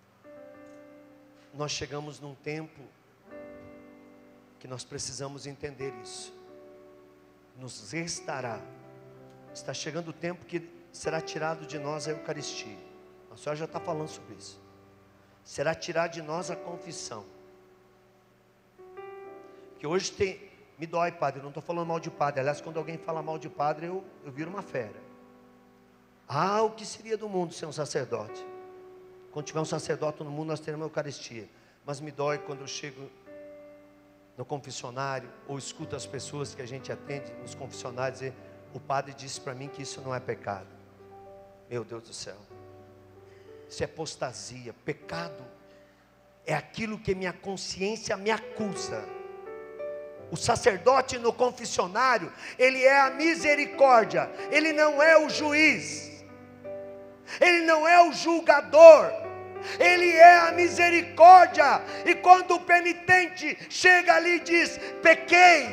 nós chegamos num tempo que nós precisamos entender isso. Nos restará, está chegando o tempo que será tirado de nós a Eucaristia. A senhora já está falando sobre isso. Será tirar de nós a confissão. Porque hoje me dói, padre, eu não estou falando mal de padre. Aliás, quando alguém fala mal de padre, eu viro uma fera. O que seria do mundo sem um sacerdote? Quando tiver um sacerdote no mundo, nós teremos a Eucaristia. Mas me dói quando eu chego no confessionário, ou escuto as pessoas que a gente atende nos confessionários dizer: o padre disse para mim que isso não é pecado. Meu Deus do céu, isso é apostasia. Pecado é aquilo que minha consciência me acusa. O sacerdote no confessionário, ele é a misericórdia, ele não é o juiz, ele não é o julgador, ele é a misericórdia. E quando o penitente chega ali e diz: pequei,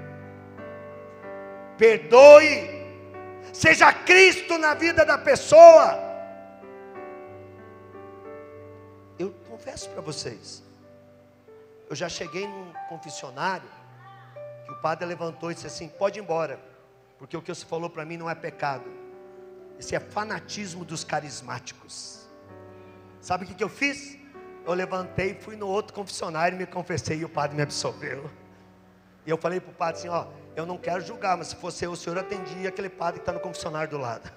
perdoe, seja Cristo na vida da pessoa. Eu confesso para vocês, eu já cheguei num confessionário que o padre levantou e disse assim: pode ir embora, porque o que você falou para mim não é pecado. Esse é fanatismo dos carismáticos. Sabe o que eu fiz? Eu levantei, fui no outro confessionário, me confessei e o padre me absolveu. E eu falei para o padre assim: ó, eu não quero julgar, mas se fosse eu, o senhor atendia aquele padre que está no confessionário do lado.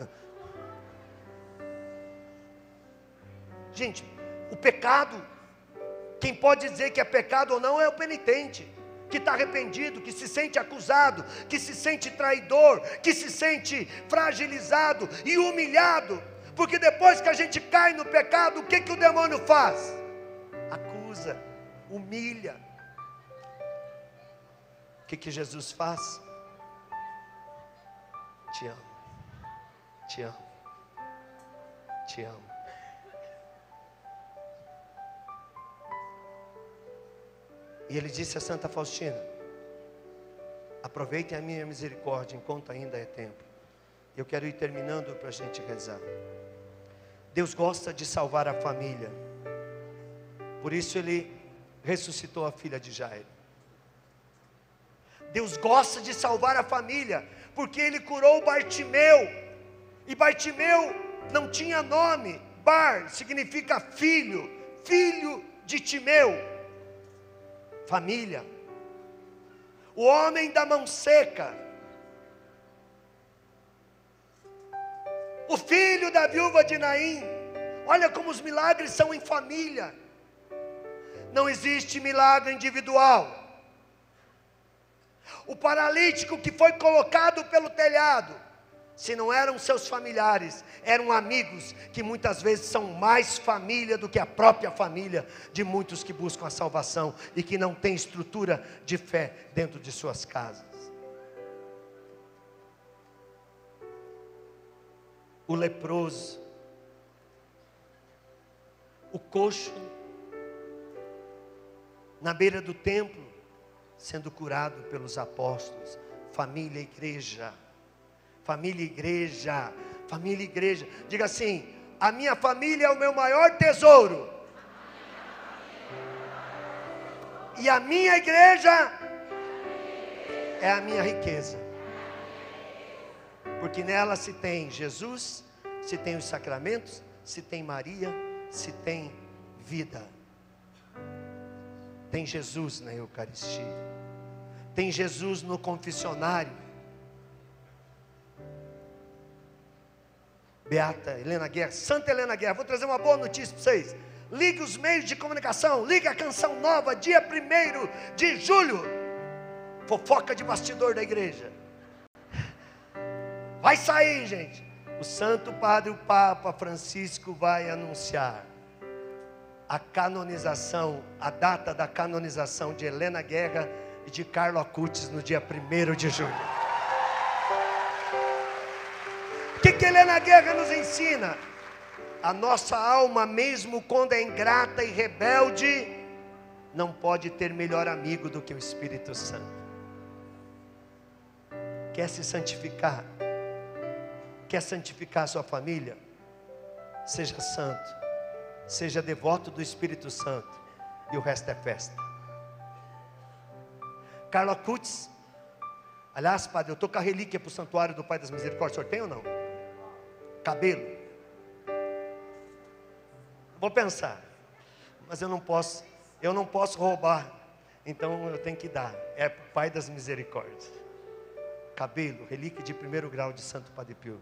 Gente, o pecado, quem pode dizer que é pecado ou não é o penitente, que está arrependido, que se sente acusado, que se sente traidor, que se sente fragilizado e humilhado. Porque depois que a gente cai no pecado, o que o demônio faz? Acusa, humilha. O que Jesus faz? Te amo, te amo, te amo. E ele disse a Santa Faustina: aproveitem a minha misericórdia enquanto ainda é tempo. Eu quero ir terminando para a gente rezar. Deus gosta de salvar a família. Por isso Ele ressuscitou a filha de Jairo. Deus gosta de salvar a família, porque Ele curou Bartimeu. E Bartimeu não tinha nome. Bar significa filho, filho de Timeu. Família. O homem da mão seca, o filho da viúva de Naim. Olha como os milagres são em família. Não existe milagre individual. O paralítico que foi colocado pelo telhado, se não eram seus familiares, eram amigos, que muitas vezes são mais família do que a própria família de muitos que buscam a salvação e que não têm estrutura de fé dentro de suas casas. O leproso, o coxo, na beira do templo, sendo curado pelos apóstolos. Família, igreja. Família, igreja. Família, igreja. Diga assim: a minha família é o meu maior tesouro. E a minha igreja é a minha riqueza. Porque nela se tem Jesus, se tem os sacramentos, se tem Maria, se tem vida. Tem Jesus na Eucaristia. Tem Jesus no confessionário. Beata Helena Guerra, Santa Helena Guerra, vou trazer uma boa notícia para vocês. Ligue os meios de comunicação, ligue a Canção Nova, dia 1º de julho. Fofoca de bastidor da igreja. Vai sair, gente. O Santo Padre, o Papa Francisco vai anunciar a canonização, a data da canonização de Helena Guerra e de Carlo Acutis no dia 1º de julho. O que Helena Guerra nos ensina? A nossa alma, mesmo quando é ingrata e rebelde, não pode ter melhor amigo do que o Espírito Santo. Quer se santificar? Quer santificar a sua família? Seja santo, seja devoto do Espírito Santo, e o resto é festa. Carlo Acutis, aliás, padre, eu estou com a relíquia para o Santuário do Pai das Misericórdias. O senhor tem ou não? Cabelo. Vou pensar, mas eu não posso roubar. Então eu tenho que dar. É para o Pai das Misericórdias. Cabelo, relíquia de 1º grau de Santo Padre Pio.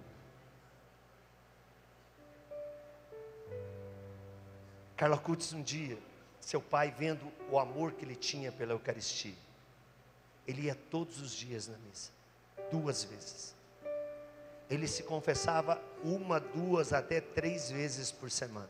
Carla Cutts, um dia, seu pai, vendo o amor que ele tinha pela Eucaristia, ele ia todos os dias na missa, 2 vezes. Ele se confessava 1, 2, até 3 vezes por semana.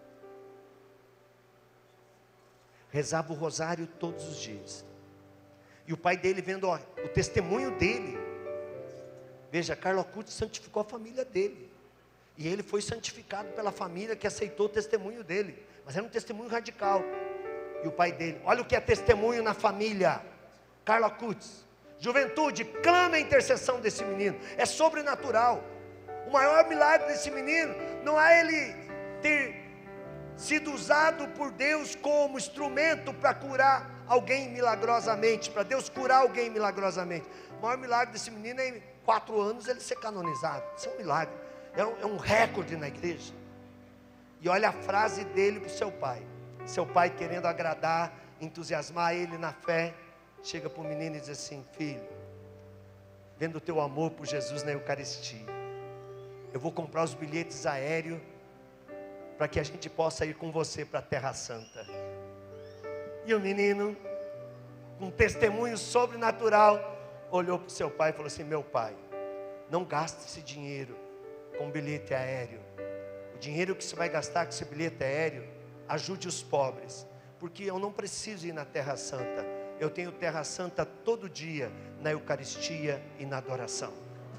Rezava o rosário todos os dias. E o pai dele, vendo o testemunho dele, veja, Carla Cutts santificou a família dele. E ele foi santificado pela família que aceitou o testemunho dele. Mas era um testemunho radical. E o pai dele, olha o que é testemunho na família. Carla Cutts, juventude, clama a intercessão desse menino. É sobrenatural. O maior milagre desse menino não é ele ter sido usado por Deus como instrumento para curar alguém milagrosamente, para Deus curar alguém milagrosamente. O maior milagre desse menino é em 4 anos ele ser canonizado. Isso é um milagre, é um recorde na igreja. E olha a frase dele para o seu pai. Seu pai, querendo agradar, entusiasmar ele na fé, chega para o menino e diz assim: filho, vendo o teu amor por Jesus na Eucaristia, eu vou comprar os bilhetes aéreos para que a gente possa ir com você para a Terra Santa. E o menino, com um testemunho sobrenatural, olhou para o seu pai e falou assim: meu pai, não gaste esse dinheiro com bilhete aéreo. O dinheiro que você vai gastar com esse bilhete aéreo, ajude os pobres, porque eu não preciso ir na Terra Santa. Eu tenho Terra Santa todo dia, na Eucaristia e na adoração.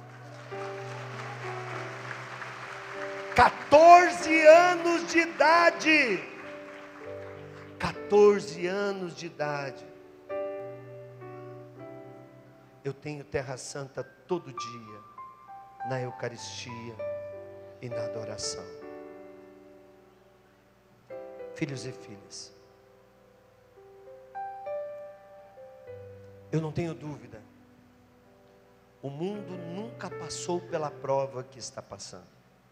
14 anos de idade. 14 anos de idade. Eu tenho Terra Santa todo dia, na Eucaristia e na adoração. Filhos e filhas, eu não tenho dúvida, o mundo nunca passou pela prova que está passando.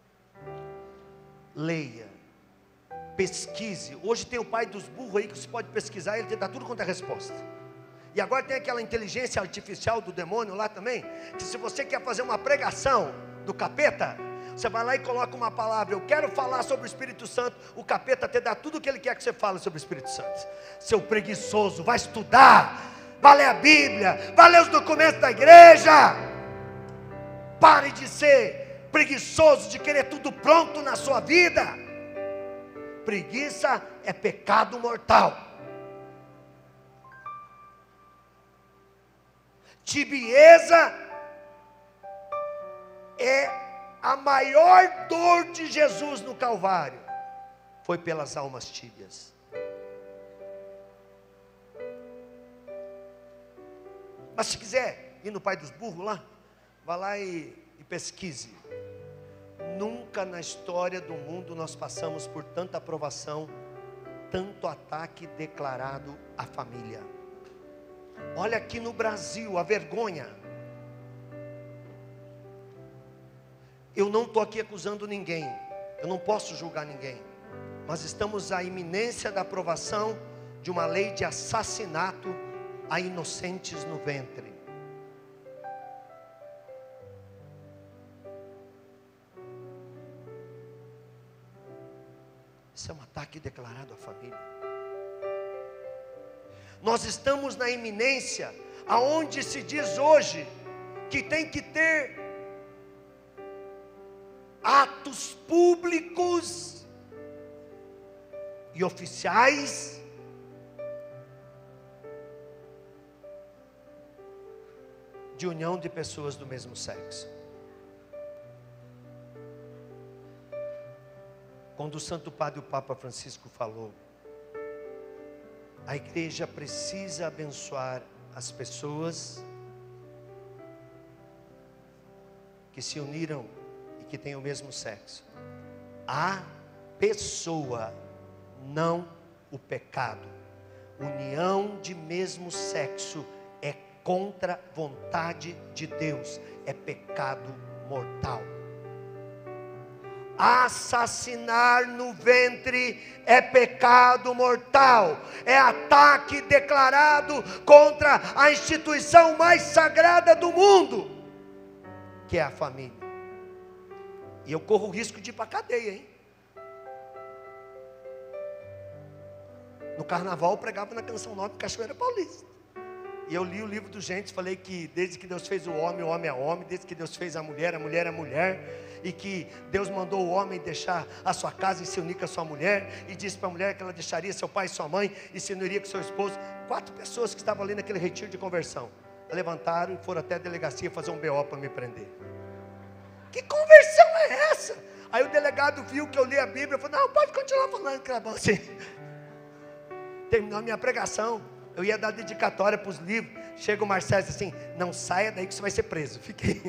Leia, pesquise. Hoje tem o pai dos burros aí que você pode pesquisar, ele te dá tudo quanto é resposta. E agora tem aquela inteligência artificial do demônio lá também, que se você quer fazer uma pregação do capeta, você vai lá e coloca uma palavra: eu quero falar sobre o Espírito Santo. O capeta te dá tudo o que ele quer que você fale sobre o Espírito Santo. Seu preguiçoso, vai estudar, vai ler a Bíblia, vai ler os documentos da igreja. Pare de ser preguiçoso, de querer tudo pronto na sua vida. Preguiça é pecado mortal. Tibieza é a maior dor de Jesus no Calvário. Foi pelas almas tíbias. Mas se quiser ir no pai dos burros lá, vá lá e pesquise. Nunca na história do mundo nós passamos por tanta aprovação, tanto ataque declarado à família. Olha aqui no Brasil a vergonha. Eu não estou aqui acusando ninguém, eu não posso julgar ninguém, mas estamos à iminência da aprovação de uma lei de assassinato a inocentes no ventre. Isso é um ataque declarado à família. Nós estamos na iminência, aonde se diz hoje que tem que ter atos públicos e oficiais de união de pessoas do mesmo sexo. Quando o Santo Padre, o Papa Francisco, falou: a igreja precisa abençoar as pessoas que se uniram e que têm o mesmo sexo. A pessoa, não o pecado. União de mesmo sexo é contra a vontade de Deus, é pecado mortal. Assassinar no ventre é pecado mortal, é ataque declarado contra a instituição mais sagrada do mundo, que é a família. E eu corro o risco de ir para a cadeia, hein? No carnaval eu pregava na Canção Nova em Cachoeira Paulista. E eu li o livro do Gênesis, falei que desde que Deus fez o homem é homem, desde que Deus fez a mulher é mulher, e que Deus mandou o homem deixar a sua casa e se unir com a sua mulher, e disse para a mulher que ela deixaria seu pai e sua mãe, e se uniria com seu esposo. 4 pessoas que estavam ali naquele retiro de conversão, levantaram e foram até a delegacia fazer um BO para me prender. Que conversão é essa? Aí o delegado viu que eu li a Bíblia, falou, não, pode continuar falando, que era bom assim. Terminou a minha pregação, eu ia dar dedicatória para os livros. Chega o Marcelo e diz assim, não saia daí que você vai ser preso. Fiquei.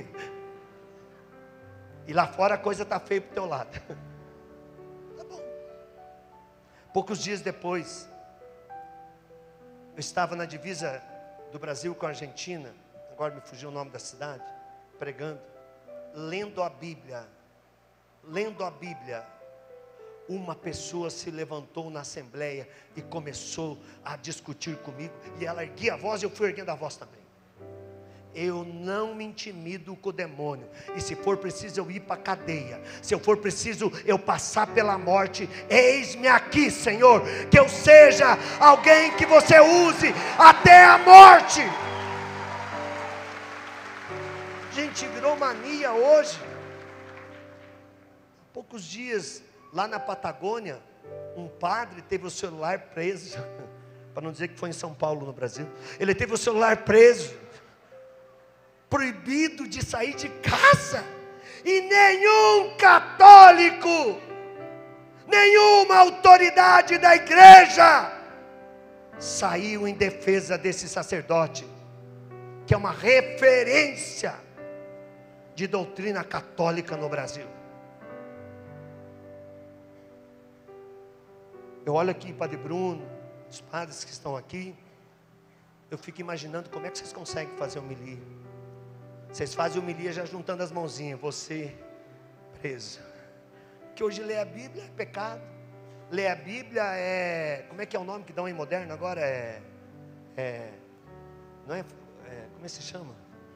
E lá fora a coisa está feia para o teu lado. Tá bom. Poucos dias depois, eu estava na divisa do Brasil com a Argentina, agora me fugiu o nome da cidade, pregando, lendo a Bíblia, uma pessoa se levantou na assembleia e começou a discutir comigo, e ela erguia a voz e eu fui erguendo a voz também. Eu não me intimido com o demônio, e se for preciso eu ir para a cadeia, se eu for preciso eu passar pela morte, eis-me aqui, Senhor, que eu seja alguém que você use até a morte. Gente, virou mania hoje. Há poucos dias, lá na Patagônia, um padre teve o celular preso, para não dizer que foi em São Paulo, no Brasil. Ele teve o celular preso, proibido de sair de casa, e nenhum católico, nenhuma autoridade da igreja saiu em defesa desse sacerdote, que é uma referência de doutrina católica no Brasil. Eu olho aqui, Padre Bruno, os padres que estão aqui, eu fico imaginando como é que vocês conseguem fazer homilia. Vocês fazem homilia já juntando as mãozinhas, você preso. Que hoje ler a Bíblia é pecado. Ler a Bíblia é, como é que é o nome que dão em moderno agora? Não é, como é que se chama?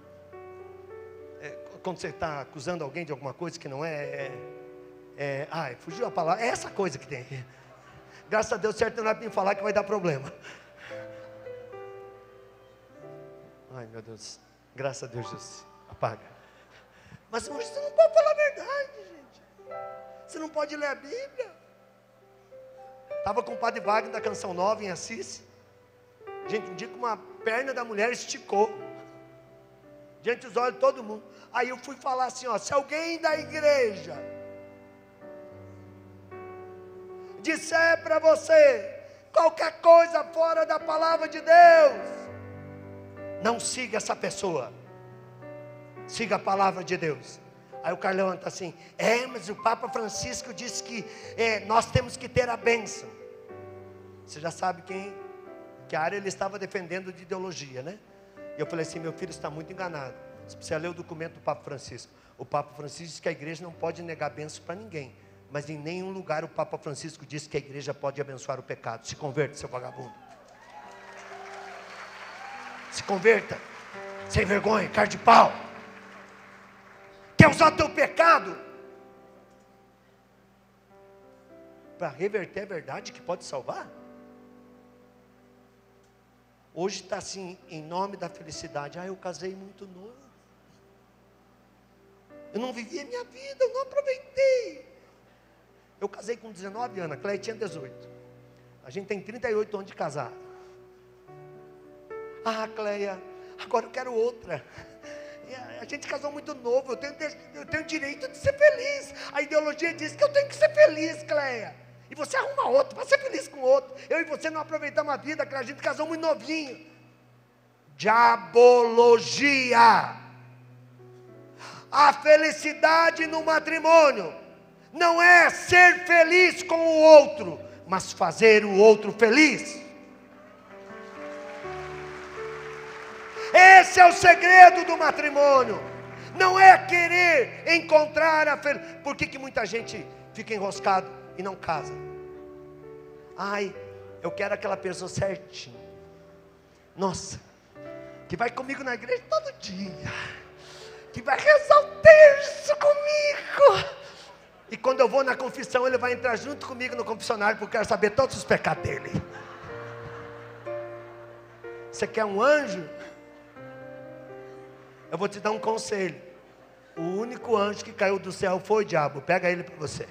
Quando você está acusando alguém de alguma coisa que não fugiu a palavra, é essa coisa que tem. Graças a Deus, certo não é para me falar que vai dar problema. Ai meu Deus, graças a Deus, Jesus, apaga. Mas hoje você não pode falar a verdade, gente. Você não pode ler a Bíblia. Estava com o Padre Wagner da Canção Nova em Assis. Gente, um dia que uma perna da mulher esticou diante dos olhos de todo mundo. Aí eu fui falar assim, ó, se alguém da igreja disser para você qualquer coisa fora da palavra de Deus, não siga essa pessoa, siga a palavra de Deus. Aí o Carlão está assim, mas o Papa Francisco disse que nós temos que ter a bênção. Você já sabe que área ele estava defendendo de ideologia, né? E eu falei assim, meu filho está muito enganado. Você precisa ler o documento do Papa Francisco. O Papa Francisco diz que a igreja não pode negar bênção para ninguém, mas em nenhum lugar o Papa Francisco disse que a igreja pode abençoar o pecado. Se converta, seu vagabundo. Se converta, sem vergonha, cara de pau. Quer usar teu pecado para reverter a verdade que pode salvar? Hoje está assim, em nome da felicidade. Eu casei muito novo. Eu não vivi a minha vida, eu não aproveitei. Eu casei com 19 anos, a Cleia tinha 18. A gente tem 38 anos de casado. Cleia, agora eu quero outra. A gente casou muito novo, eu tenho direito de ser feliz. A ideologia diz que eu tenho que ser feliz, Cleia. E você arruma outro, para ser feliz com outro. Eu e você não aproveitamos a vida, que a gente casou muito novinho. Diabologia. A felicidade no matrimônio não é ser feliz com o outro, mas fazer o outro feliz. Esse é o segredo do matrimônio. não é querer encontrar a felicidade. Por que muita gente fica enroscado e não casa? Ai, eu quero aquela pessoa certinha. Nossa, que vai comigo na igreja todo dia, que vai rezar o terço comigo. E quando eu vou na confissão, ele vai entrar junto comigo no confessionário, porque eu quero saber todos os pecados dele. Você quer um anjo? Eu vou te dar um conselho. O único anjo que caiu do céu foi o diabo. Pega ele para você.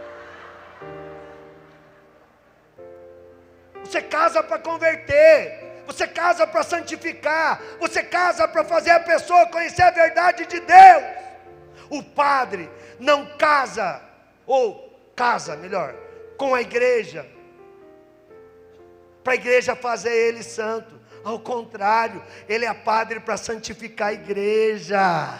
Você casa para converter. Você casa para santificar. Você casa para fazer a pessoa conhecer a verdade de Deus. O padre não casa, ou casa melhor, com a igreja, para a igreja fazer ele santo. Ao contrário, ele é padre para santificar a igreja.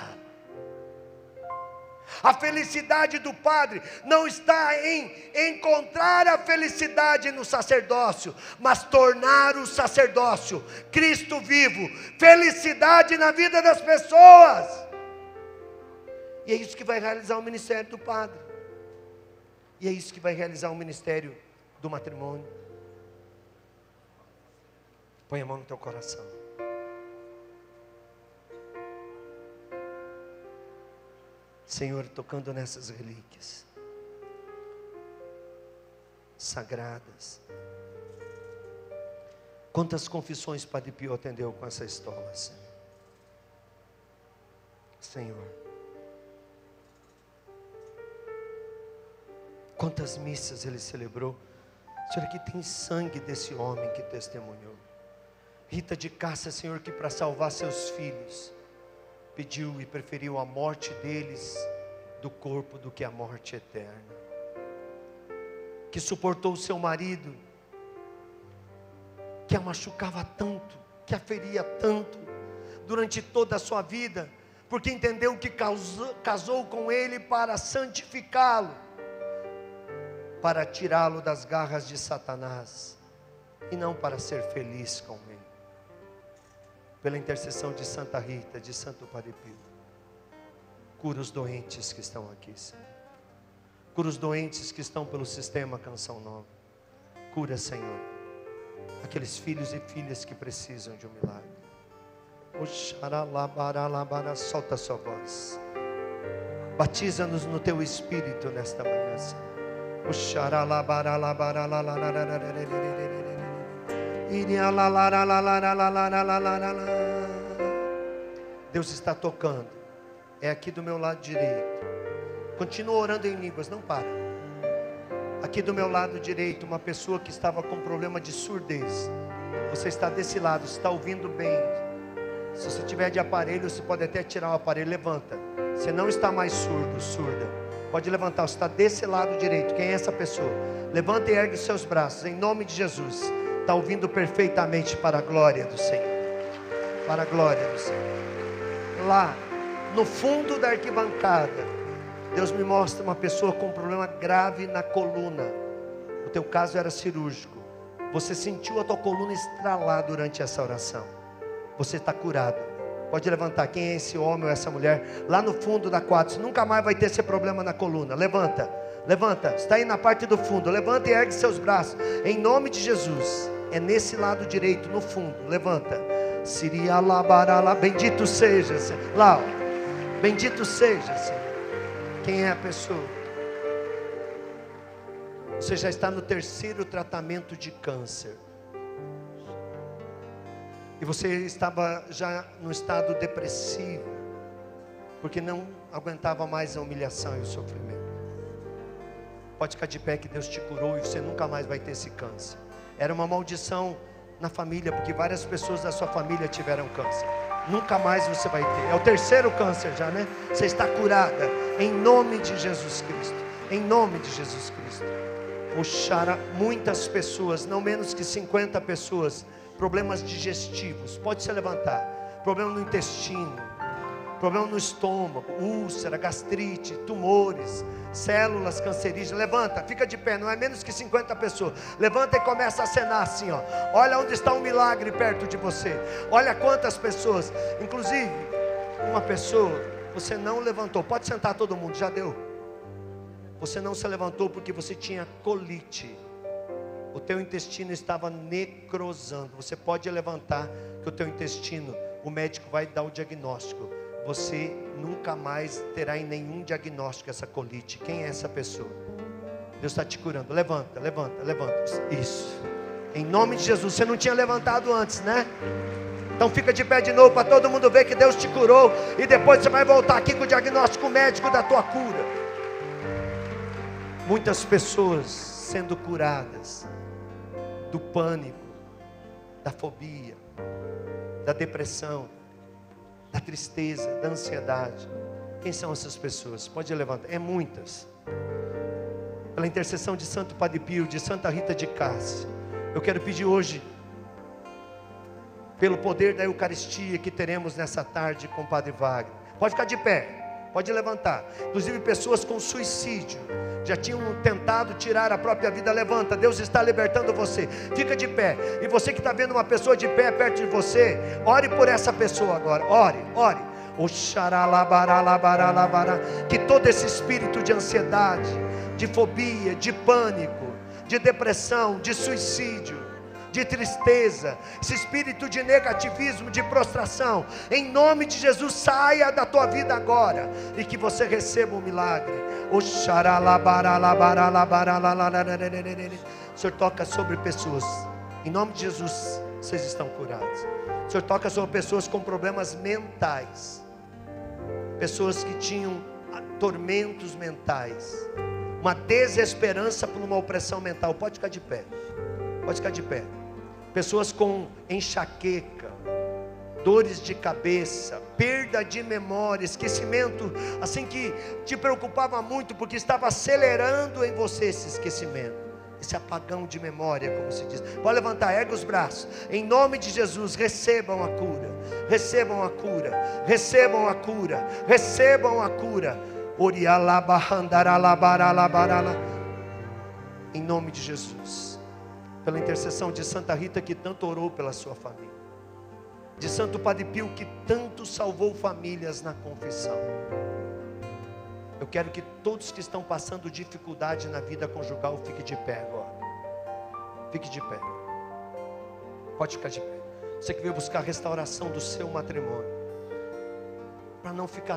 A felicidade do padre não está em encontrar a felicidade no sacerdócio, mas tornar o sacerdócio Cristo vivo, felicidade na vida das pessoas. E é isso que vai realizar o ministério do padre. E é isso que vai realizar o ministério do matrimônio. Põe a mão no teu coração. Senhor, tocando nessas relíquias sagradas. Quantas confissões Padre Pio atendeu com essa estola, Senhor? Senhor, quantas missas ele celebrou. Senhor, aqui tem sangue desse homem que testemunhou. Rita de Cássia, Senhor, que para salvar seus filhos, pediu e preferiu a morte deles do corpo do que a morte eterna. Que suportou o seu marido, que a machucava tanto, que a feria tanto, durante toda a sua vida, porque entendeu que casou com ele para santificá-lo, para tirá-lo das garras de Satanás, e não para ser feliz com ele. Pela intercessão de Santa Rita, de Santo Padre Pio, cura os doentes que estão aqui, Senhor. Cura os doentes que estão pelo sistema Canção Nova. Cura, Senhor, aqueles filhos e filhas que precisam de um milagre. Solta a sua voz. Batiza-nos no teu Espírito nesta manhã, Senhor. Deus está tocando. É aqui do meu lado direito. Continua orando em línguas, não para. Aqui do meu lado direito, uma pessoa que estava com problema de surdez. Você está desse lado, você está ouvindo bem. Se você tiver de aparelho, você pode até tirar o aparelho. Levanta. Você não está mais surdo, surda. Pode levantar, você está desse lado direito. Quem é essa pessoa? Levanta e ergue os seus braços, em nome de Jesus. Está ouvindo perfeitamente para a glória do Senhor. Para a glória do Senhor. Lá, no fundo da arquibancada, Deus me mostra uma pessoa com um problema grave na coluna. O teu caso era cirúrgico. Você sentiu a tua coluna estralar durante essa oração. Você está curado. Pode levantar. Quem é esse homem ou essa mulher? Lá no fundo da quadra. Você nunca mais vai ter esse problema na coluna. Levanta. Levanta. Está aí na parte do fundo. Levanta e ergue seus braços. Em nome de Jesus. É nesse lado direito, no fundo. Levanta. Siria labarala. Bendito seja, Senhor. Lá, ó. Bendito seja, Senhor. Quem é a pessoa? Você já está no 3º tratamento de câncer. E você estava já no estado depressivo, porque não aguentava mais a humilhação e o sofrimento. Pode ficar de pé que Deus te curou e você nunca mais vai ter esse câncer. Era uma maldição na família, porque várias pessoas da sua família tiveram câncer. Nunca mais você vai ter. É o 3º câncer já, né? Você está curada em nome de Jesus Cristo. Em nome de Jesus Cristo. Oxara, muitas pessoas, não menos que 50 pessoas, problemas digestivos. Pode se levantar. Problema no intestino, problema no estômago, úlcera, gastrite, tumores, células cancerígenas. Levanta, fica de pé, não é menos que 50 pessoas. Levanta e começa a acenar assim, ó. Olha onde está um milagre perto de você. Olha quantas pessoas. Inclusive, uma pessoa Você não levantou. Pode sentar todo mundo, já deu. Você não se levantou porque você tinha colite. O teu intestino estava necrosando. Você pode levantar que o teu intestino, o médico vai dar o diagnóstico. Você nunca mais terá em nenhum diagnóstico essa colite. Quem é essa pessoa? Deus está te curando. Levanta, levanta, levanta. Isso. Em nome de Jesus. Você não tinha levantado antes, né? Então fica de pé de novo para todo mundo ver que Deus te curou. E depois você vai voltar aqui com o diagnóstico médico da tua cura. Muitas pessoas sendo curadas do pânico, da fobia, da depressão, da tristeza, da ansiedade. Quem são essas pessoas? Pode levantar. É muitas. Pela intercessão de Santo Padre Pio, de Santa Rita de Cássia, eu quero pedir hoje, pelo poder da Eucaristia que teremos nessa tarde com o Padre Wagner. Pode ficar de pé, pode levantar. Inclusive pessoas com suicídio, já tinham tentado tirar a própria vida. Levanta, Deus está libertando você. Fica de pé. E você que está vendo uma pessoa de pé perto de você, ore por essa pessoa agora. Ore, ore. Que todo esse espírito de ansiedade, de fobia, de pânico, de depressão, de suicídio, de tristeza, esse espírito de negativismo, de prostração, em nome de Jesus, saia da tua vida agora, e que você receba um milagre. O Senhor toca sobre pessoas, em nome de Jesus, vocês estão curados. O Senhor toca sobre pessoas com problemas mentais, pessoas que tinham tormentos mentais, uma desesperança por uma opressão mental. Pode ficar de pé, pode ficar de pé. Pessoas com enxaqueca, dores de cabeça, perda de memória, esquecimento, assim que te preocupava muito, porque estava acelerando em você esse esquecimento, esse apagão de memória, como se diz. Pode levantar, ergue os braços, em nome de Jesus, recebam a cura, recebam a cura, recebam a cura, recebam a cura. Em nome de Jesus, pela intercessão de Santa Rita, que tanto orou pela sua família, de Santo Padre Pio, que tanto salvou famílias na confissão. Eu quero que todos que estão passando dificuldade na vida conjugal, fique de pé agora. Fique de pé. Pode ficar de pé. Você que veio buscar a restauração do seu matrimônio, para não ficar,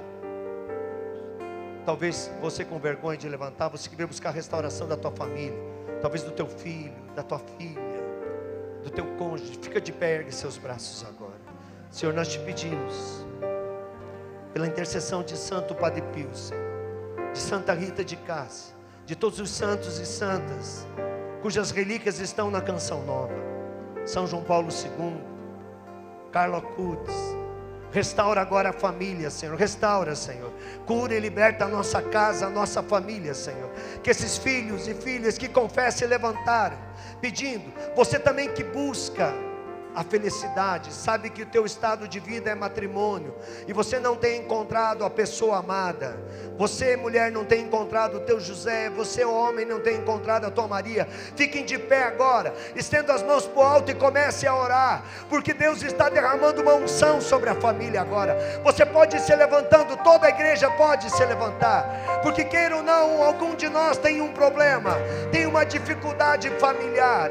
talvez você com vergonha de levantar, você que veio buscar a restauração da tua família, talvez do teu filho, da tua filha, do teu cônjuge, fica de pé, ergue seus braços agora. Senhor, nós te pedimos, pela intercessão de Santo Padre Pio, Senhor, de Santa Rita de Cássia, de todos os santos e santas, cujas relíquias estão na Canção Nova, São João Paulo II, Carlo Acutis, restaura agora a família, Senhor, restaura, Senhor, cura e liberta a nossa casa, a nossa família, Senhor, que esses filhos e filhas que confessam e levantaram, pedindo, você também que busca a felicidade, sabe que o teu estado de vida é matrimônio, e você não tem encontrado a pessoa amada, você mulher não tem encontrado o teu José, você homem não tem encontrado a tua Maria, fiquem de pé agora, estenda as mãos para o alto e comece a orar, porque Deus está derramando uma unção sobre a família agora. Você pode ir se levantando, toda a igreja pode se levantar, porque queira ou não, algum de nós tem um problema, tem uma dificuldade familiar.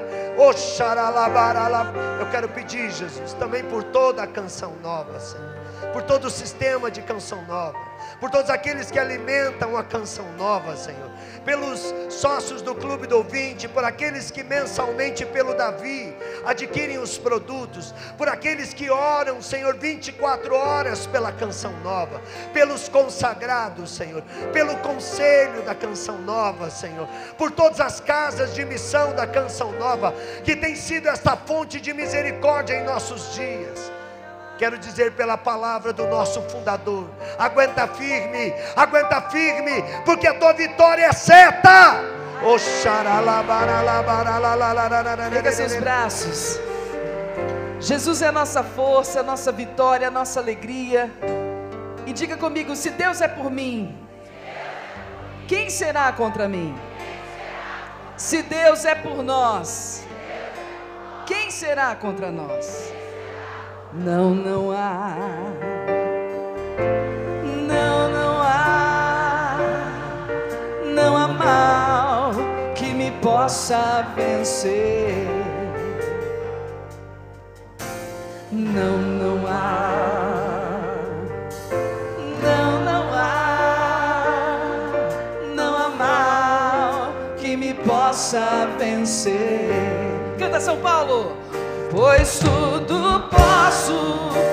Eu quero pedir, Jesus, também por toda a Canção Nova, Senhor, por todo o sistema de Canção Nova, por todos aqueles que alimentam a Canção Nova, Senhor, pelos sócios do Clube do Ouvinte, por aqueles que mensalmente pelo Davi adquirem os produtos, por aqueles que oram, Senhor, 24 horas pela Canção Nova, pelos consagrados, Senhor, pelo conselho da Canção Nova, Senhor, por todas as casas de missão da Canção Nova, que tem sido esta fonte de misericórdia em nossos dias. Quero dizer pela palavra do nosso fundador, aguenta firme, porque a tua vitória é certa.
Erga seus braços. Jesus é a nossa força, a nossa vitória, a nossa alegria. E diga comigo, se Deus é por mim, quem será contra mim? Se Deus é por nós, quem será contra nós? Não há, não possa vencer. Não, não há, não há mal que me possa vencer. Canta, São Paulo. Pois tudo posso